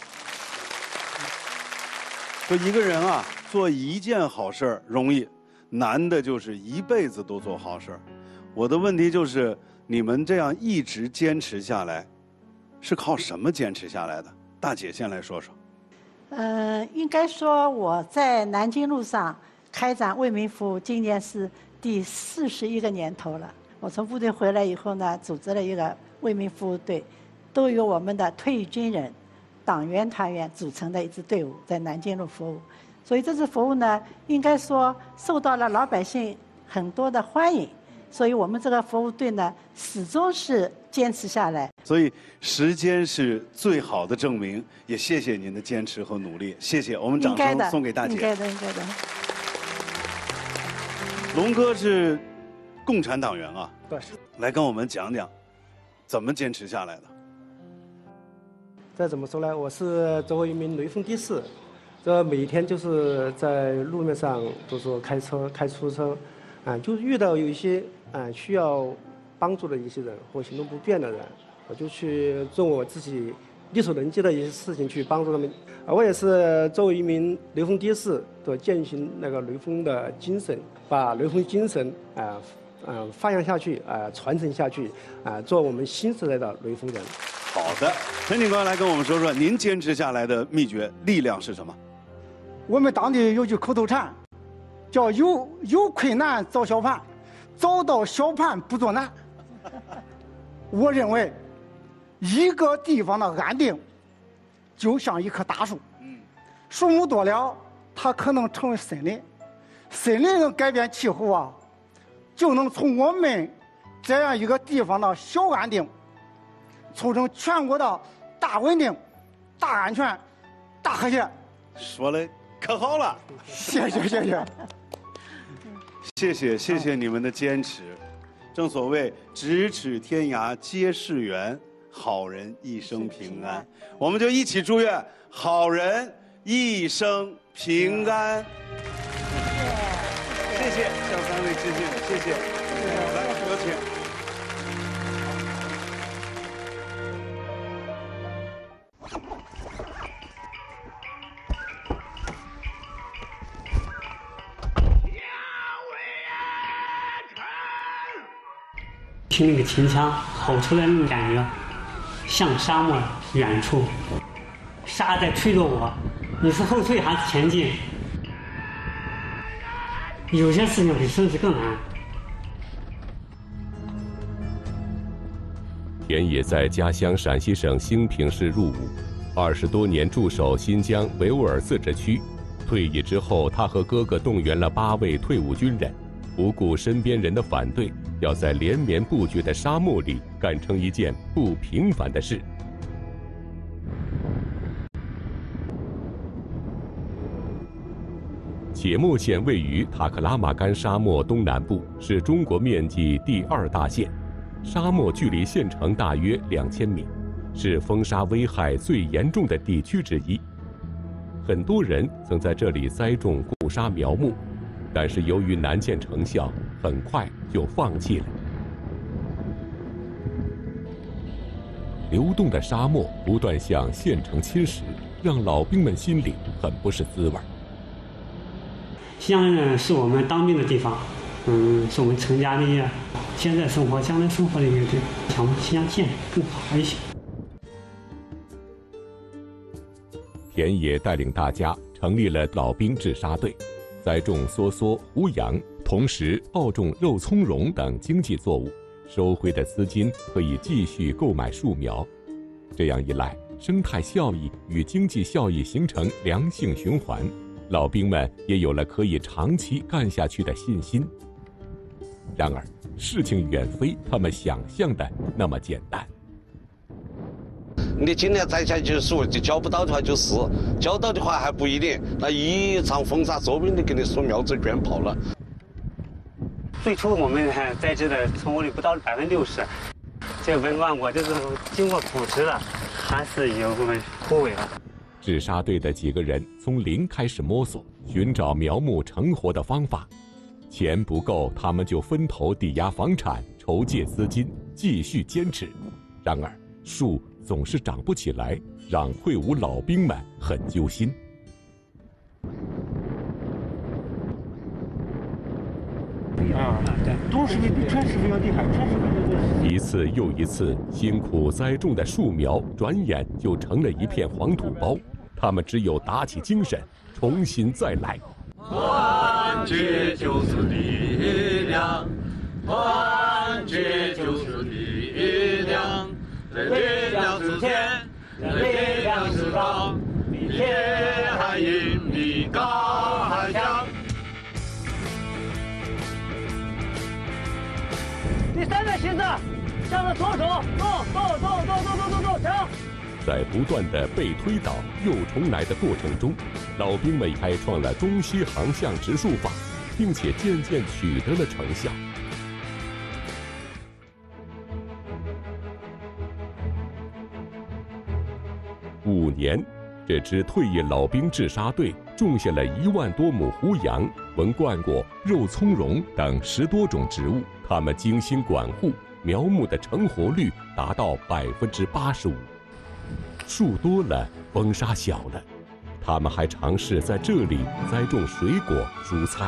说一个人啊，做一件好事儿容易，难的就是一辈子都做好事儿。我的问题就是，你们这样一直坚持下来，是靠什么坚持下来的？大姐先来说说。 嗯、呃，应该说我在南京路上开展为民服务，今年是第四十一个年头了。我从部队回来以后呢，组织了一个为民服务队，都由我们的退役军人、党员团员组成的一支队伍，在南京路服务。所以这次服务呢，应该说受到了老百姓很多的欢迎。所以我们这个服务队呢，始终是坚持下来。 所以时间是最好的证明，也谢谢您的坚持和努力，谢谢。我们掌声送给大姐。 应该的，应该的。 龙哥是共产党员啊， 对， 来跟我们讲讲，怎么坚持下来的。 再怎么说呢？我是作为一名雷锋的士，这每天就是在路面上，都是开车、开出租车，啊，就遇到有一些啊需要帮助的一些人或行动不便的人，我就去做我自己力所能及的一些事情去帮助他们。啊，我也是作为一名雷锋的士，都践行那个雷锋的精神，把雷锋精神啊。嗯，发扬下去，啊、呃，传承下去，啊、呃，做我们新时代的雷锋人。 好的，陈警官来跟我们说说，您坚持下来的秘诀、力量是什么？ 我们当地有句口头禅，叫有有困难找小盘，找到小盘不做难。我认为，一个地方的安定，就像一棵大树，树木多了，它可能成为森林，森林能改变气候啊。就能从我们这样一个地方的小安定，促成全国的大稳定、大安全、大和谐。 说的可好了， 谢谢谢谢， 谢谢谢谢你们的坚持。正所谓咫尺天涯皆是缘，好人一生平安。我们就一起祝愿好人一生平安。谢谢，向三位致敬，谢谢。来，有请。 听那个秦腔吼出来那种感觉，像沙漠远处，沙在推着我，你是后退还是前进？有些事情比生死更难。 田野在家乡陕西省兴平市入伍，二十多年驻守新疆维吾尔自治区。退役之后，他和哥哥动员了八位退伍军人，不顾身边人的反对，要在连绵不绝的沙漠里干成一件不平凡的事。且木县位于塔克拉玛干沙漠东南部，是中国面积第二大县。沙漠距离县城大约两千米，是风沙危害最严重的地区之一。很多人曾在这里栽种固沙苗木，但是由于难见成效，很快就放弃了。流动的沙漠不断向县城侵蚀，让老兵们心里很不是滋味。 西乡呢是我们当兵的地方，嗯，是我们成家立业、现在生活、将来生活的一个地方，想往西乡县更好一些。 田野带领大家成立了老兵治沙队，栽种梭梭、胡杨，同时报种肉苁蓉等经济作物，收回的资金可以继续购买树苗。这样一来，生态效益与经济效益形成良性循环，老兵们也有了可以长期干下去的信心。然而，事情远非他们想象的那么简单。 你今年栽下去树，就浇不到的话就死，浇到的话还不一定。那一场风沙，说不定就给你树苗子卷跑了。 最初我们栽植的成活率不到百分之六十，这文冠果就是经过腐蚀了，还是有部分枯萎了。 治沙队的几个人从零开始摸索，寻找苗木成活的方法。钱不够，他们就分头抵押房产，筹借资金，继续坚持。然而，树总是长不起来，让退伍老兵们很揪心。 啊，对，冬施肥比春施肥要厉害，春施肥一次又一次辛苦栽种的树苗，转眼就成了一片黄土包。他们只有打起精神，重新再来。 团结就是力量，团结就是力量。力量是天，力量是高，比天还硬，比高还强。 第三个形式，向着左手，走走走走走走走走，停。 在不断的被推倒又重来的过程中，老兵们开创了中西横向植树法，并且渐渐取得了成效。五年，这支退役老兵治沙队种下了一万多亩胡杨、文冠果、肉苁蓉等十多种植物。他们精心管护，苗木的成活率达到百分之八十五。树多了，风沙小了，他们还尝试在这里栽种水果、蔬菜。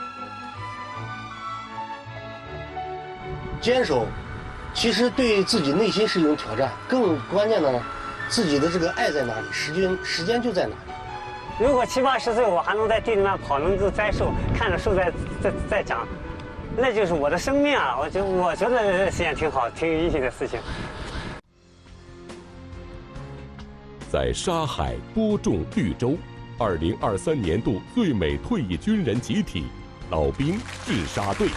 坚守，其实对自己内心是一种挑战，更关键的呢，自己的这个爱在哪里，时间时间就在哪里。 如果七八十岁我还能在地里面跑，能够栽树，看着树在在在长，那就是我的生命啊！我就我觉得这件挺好，挺有意义的事情。 在沙海播种绿洲，二零二三年度最美退役军人集体——老兵治沙队。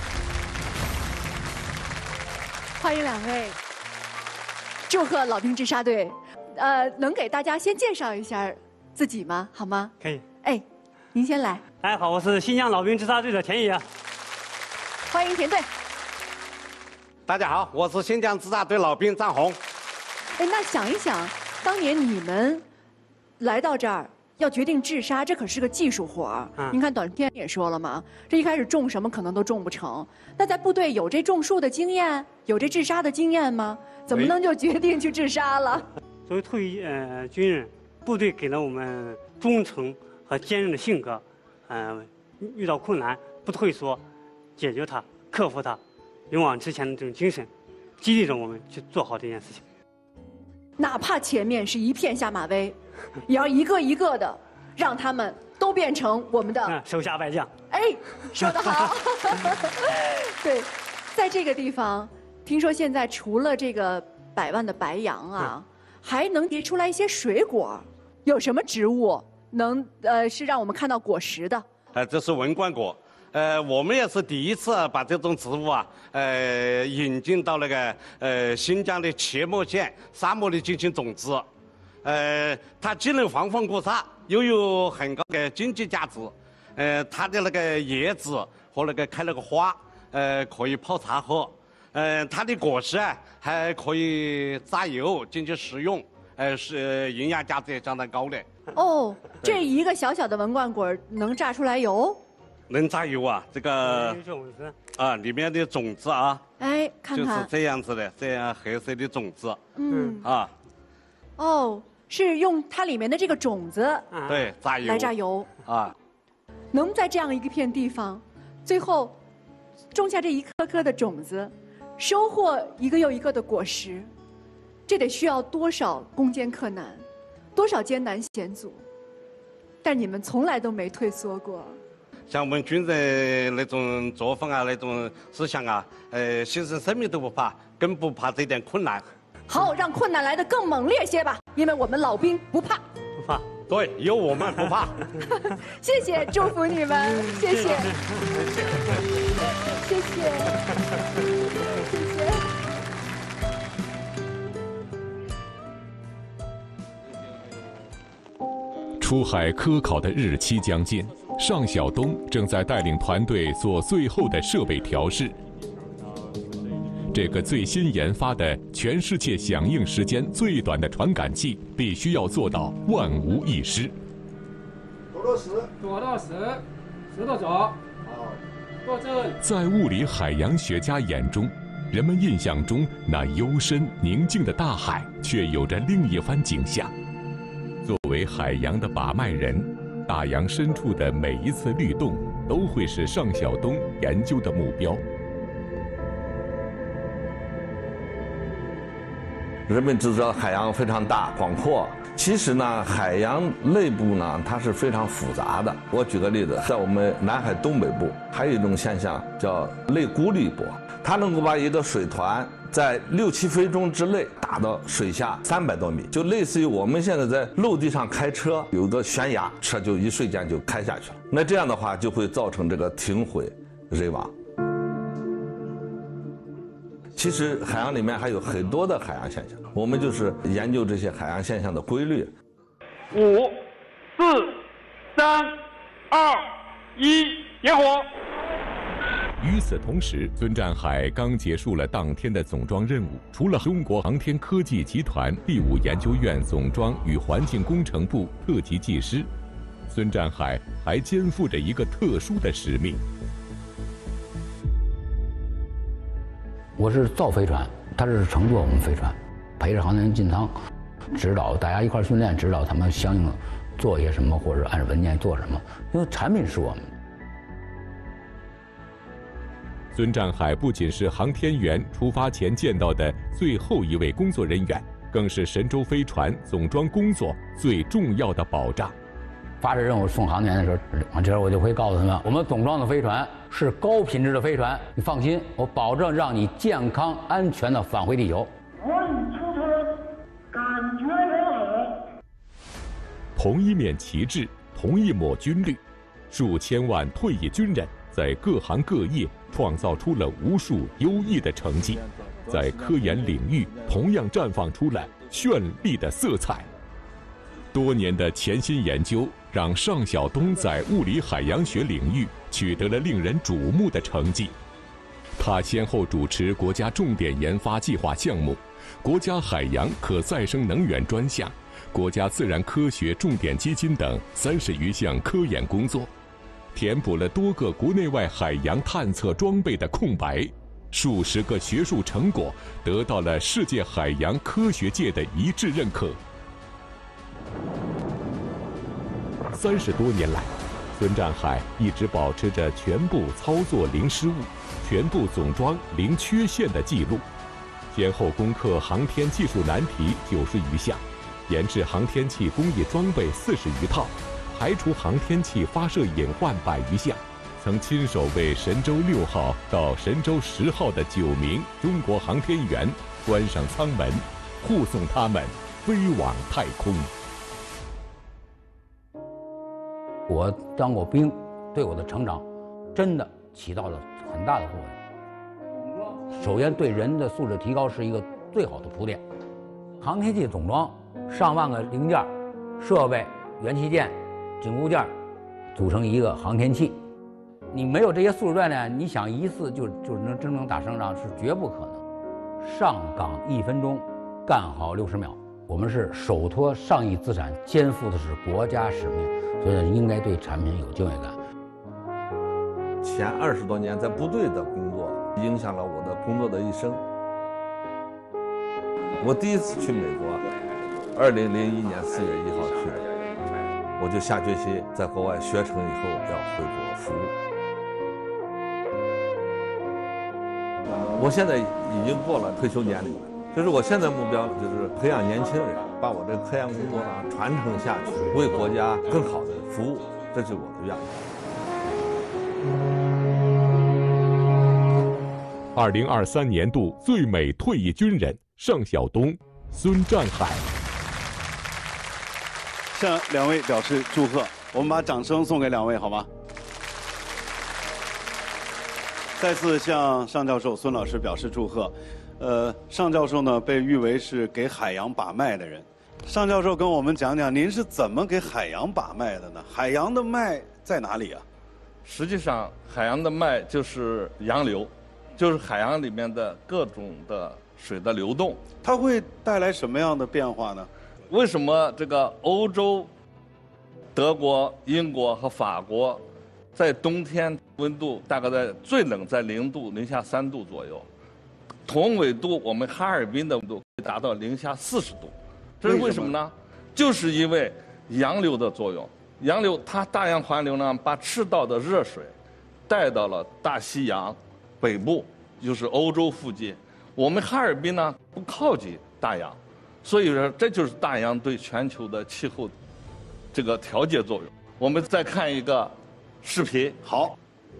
欢迎两位，祝贺老兵治沙队。呃，能给大家先介绍一下自己吗？好吗？ 可以。 哎，您先来。 大家好，我是新疆老兵治沙队的田野。 欢迎田队。 大家好，我是新疆治沙队老兵张红。 哎，那想一想，当年你们来到这儿要决定治沙，这可是个技术活儿。嗯、您看短片也说了嘛，这一开始种什么可能都种不成。那在部队有这种树的经验，有这治沙的经验吗？怎么能就决定去治沙了？ 作为退役呃军人，部队给了我们忠诚和坚韧的性格，呃，遇到困难不退缩，解决它，克服它，勇往直前的这种精神，激励着我们去做好这件事情。 哪怕前面是一片下马威，也要一个一个的让他们都变成我们的、 嗯、手下败将。 哎，说得好。对，在这个地方，听说现在除了这个百万的白杨啊。嗯，还能结出来一些水果，有什么植物能呃是让我们看到果实的？ 呃，这是文冠果，呃，我们也是第一次把这种植物啊，呃，引进到那个呃新疆的切莫县沙漠里进行种植，呃，它既能防风固沙，又有很高的经济价值，呃，它的那个叶子和那个开那个花，呃，可以泡茶喝。呃，它的果实啊，还可以榨油进行食用，呃，是营养价值也相当高的。 哦，这一个小小的文冠果能榨出来油？ 能榨油啊，这个种子啊，里面的种子啊， 哎，看看， 就是这样子的，这样黑色的种子， 嗯啊， 哦，是用它里面的这个种子， 对，榨油来榨油啊， 能在这样一个片地方，最后种下这一颗颗的种子。收获一个又一个的果实，这得需要多少攻坚克难，多少艰难险阻。 但你们从来都没退缩过。 像我们军人那种作风啊，那种思想啊，呃，牺牲生命都不怕，更不怕这点困难。 好，让困难来得更猛烈些吧，因为我们老兵不怕。 不怕。 对，有我们不怕。 谢谢，祝福你们，谢谢，谢谢，谢谢。 出海科考的日期将近，尚晓东正在带领团队做最后的设备调试。这个最新研发的、全世界响应时间最短的传感器，必须要做到万无一失。 左到十，左到十，十到走。好，坐正。 在物理海洋学家眼中，人们印象中那幽深宁静的大海，却有着另一番景象。作为海洋的把脉人，大洋深处的每一次律动，都会是尚晓东研究的目标。 人们只知道海洋非常大广阔，其实呢，海洋内部呢，它是非常复杂的。我举个例子，在我们南海东北部，还有一种现象叫类孤立波，它能够把一个水团在六七分钟之内打到水下三百多米，就类似于我们现在在陆地上开车，有个悬崖，车就一瞬间就开下去了。那这样的话，就会造成这个停毁人亡。其实海洋里面还有很多的海洋现象，我们就是研究这些海洋现象的规律。 五、四、三、二、一，点火。 与此同时，孙占海刚结束了当天的总装任务。除了中国航天科技集团第五研究院总装与环境工程部特级技师，孙占海还肩负着一个特殊的使命。 我是造飞船，他是乘坐我们飞船，陪着航天员进舱，指导大家一块儿训练，指导他们相应做些什么，或者按照文件做什么。因为产品是我们的。 孙占海不仅是航天员出发前见到的最后一位工作人员，更是神舟飞船总装工作最重要的保障。 发射任务送航天的时候，这时候我就会告诉他们，我们总装的飞船是高品质的飞船，你放心，我保证让你健康安全的返回地球。 火力出车，感觉良好。 同一面旗帜，同一抹军绿，数千万退役军人在各行各业创造出了无数优异的成绩，在科研领域同样绽放出了绚丽的色彩。多年的潜心研究让尚晓东在物理海洋学领域取得了令人瞩目的成绩。他先后主持国家重点研发计划项目、国家海洋可再生能源专项、国家自然科学重点基金等三十余项科研工作，填补了多个国内外海洋探测装备的空白，数十个学术成果得到了世界海洋科学界的一致认可。三十多年来，孙占海一直保持着全部操作零失误、全部总装零缺陷的记录，先后攻克航天技术难题九十余项，研制航天器工艺装备四十余套，排除航天器发射隐患百余项，曾亲手为神舟六号到神舟十号的九名中国航天员关上舱门，护送他们飞往太空。 我当过兵，对我的成长真的起到了很大的作用。首先，对人的素质提高是一个最好的铺垫。航天器总装上万个零件、设备、元器件、紧固件，组成一个航天器。你没有这些素质锻炼，你想一次就就能真正打胜仗是绝不可能。上岗一分钟，干好六十秒。我们是手托上亿资产，肩负的是国家使命。所以应该对产品有敬畏感。 前二十多年在部队的工作，影响了我的工作的一生。我第一次去美国，二零零一年四月一号去的，我就下决心在国外学成以后要回国服务。我现在已经过了退休年龄，就是我现在目标就是培养年轻人。 把我这个科研工作呢传承下去，为国家更好的服务，这是我的愿望。二零二三年度最美退役军人尚晓东、孙占海， 向两位表示祝贺。我们把掌声送给两位，好吗？再次向尚教授、孙老师表示祝贺。呃，尚教授呢被誉为是给海洋把脉的人。尚教授跟我们讲讲，您是怎么给海洋把脉的呢？海洋的脉在哪里啊？ 实际上，海洋的脉就是洋流，就是海洋里面的各种的水的流动。 它会带来什么样的变化呢？ 为什么这个欧洲、德国、英国和法国，在冬天温度大概在最冷在零度、零下三度左右，同纬度我们哈尔滨的温度可以达到零下四十度，这是为什么呢？就是因为洋流的作用。洋流它大洋环流呢，把赤道的热水带到了大西洋北部，就是欧洲附近。我们哈尔滨呢不靠近大洋，所以说这就是大洋对全球的气候这个调节作用。我们再看一个视频， 好，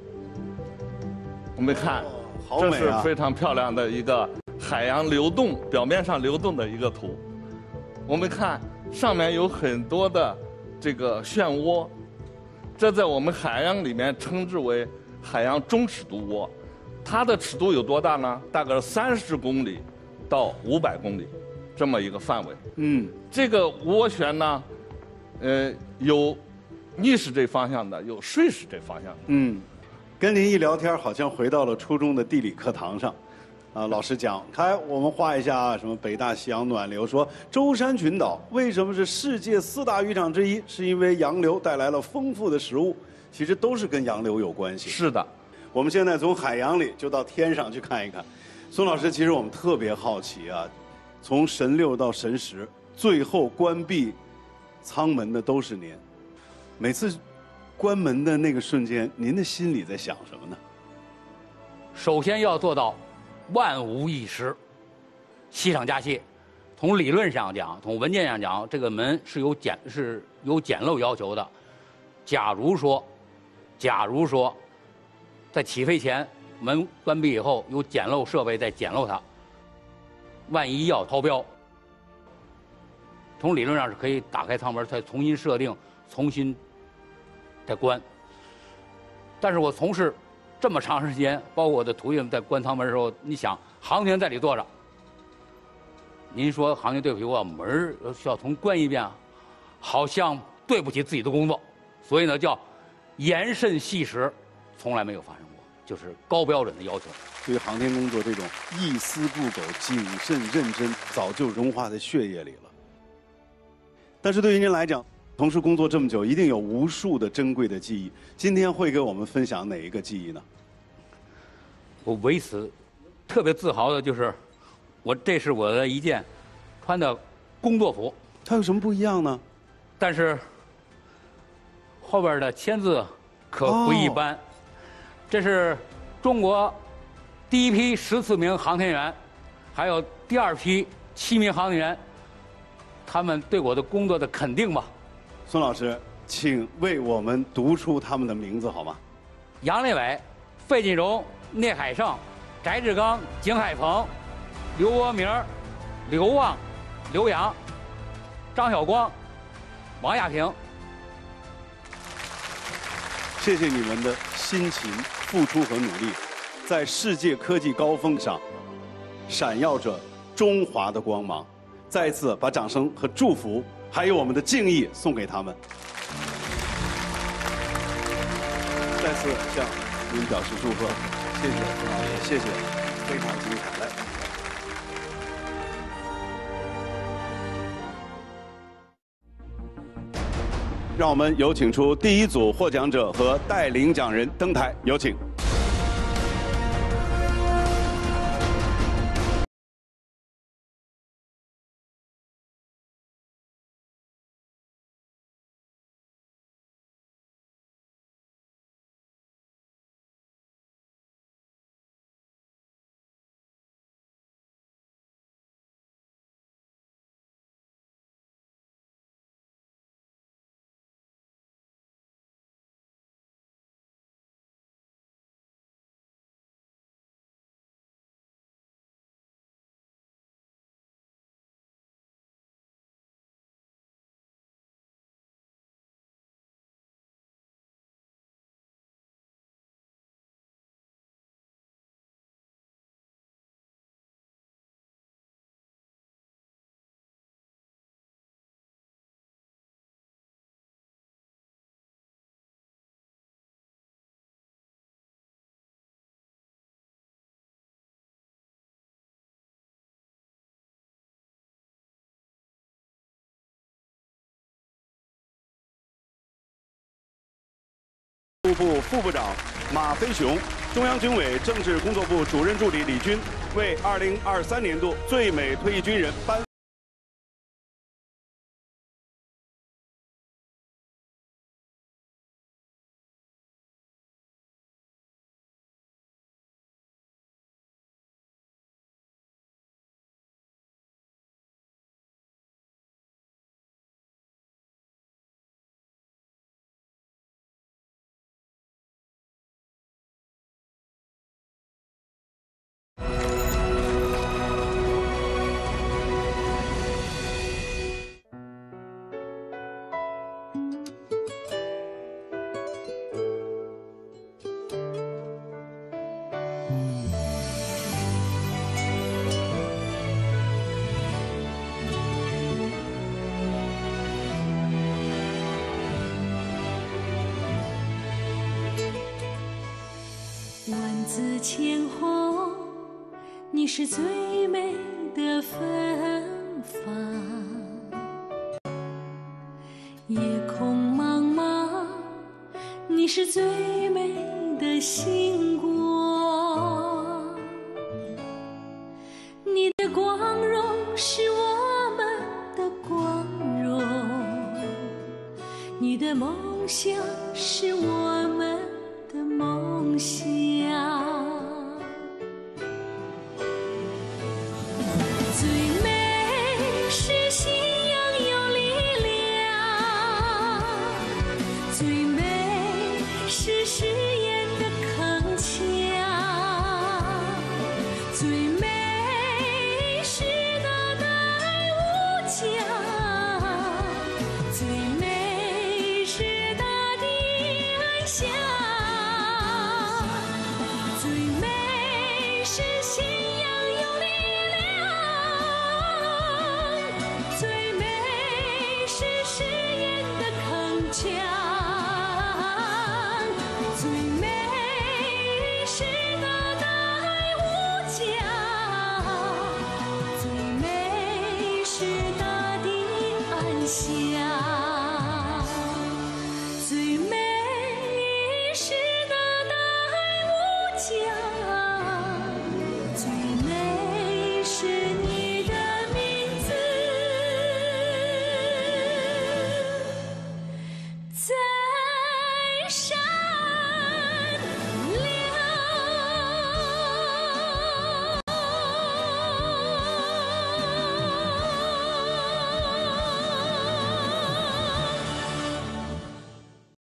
我们看， 好美啊， 这是非常漂亮的一个海洋流动表面上流动的一个图。我们看上面有很多的这个漩涡，这在我们海洋里面称之为海洋中尺度涡。它的尺度有多大呢？大概是三十公里到五百公里，这么一个范围。 嗯， 这个涡旋呢，呃，有逆时这方向的，有顺时这方向的。 嗯，跟您一聊天，好像回到了初中的地理课堂上。啊，老师讲，开我们画一下什么北大西洋暖流，说舟山群岛为什么是世界四大渔场之一？是因为洋流带来了丰富的食物，其实都是跟洋流有关系。 是的。 我们现在从海洋里就到天上去看一看。孙老师，其实我们特别好奇啊，从神六到神十，最后关闭舱门的都是您。每次关门的那个瞬间，您的心里在想什么呢？ 首先要做到万无一失，七上加七。从理论上讲，从文件上讲，这个门是有检是有检漏要求的。假如说，假如说。在起飞前，门关闭以后，有检漏设备在检漏它。万一要超标，从理论上是可以打开舱门，再重新设定，重新再关。但是我从事这么长时间，包括我的徒弟们在关舱门的时候，你想，航天员在里坐着，您说航天对不起，我门需要重关一遍，好像对不起自己的工作，所以呢，叫严慎细实。从来没有发生过，就是高标准的要求。 对于航天工作这种一丝不苟、谨慎认真，早就融化在血液里了。但是对于您来讲，从事工作这么久，一定有无数的珍贵的记忆。今天会给我们分享哪一个记忆呢？ 我为此特别自豪的就是，我这是我的一件穿的工作服。 它有什么不一样呢？ 但是后边的签字可不一般。哦，这是中国第一批十四名航天员，还有第二批七名航天员，他们对我的工作的肯定吧。 孙老师，请为我们读出他们的名字好吗？ 杨利伟、费劲荣、聂海胜、翟志刚、景海鹏、刘国明、刘旺、刘洋、张晓光、王亚平。 谢谢你们的辛勤付出和努力，在世界科技高峰上闪耀着中华的光芒。再次把掌声和祝福，还有我们的敬意送给他们。再次向您表示祝贺，谢谢孙老师，谢谢，非常精彩。来。让我们有请出第一组获奖者和带领奖人登台，有请。 部副部长马飞雄，中央军委政治工作部主任助理李军为二零二三年度最美退役军人颁。 万紫千红，你是最美的芬芳；夜空茫茫，你是最美的星光。你的光荣是我们的光荣，你的梦想是我们的梦想。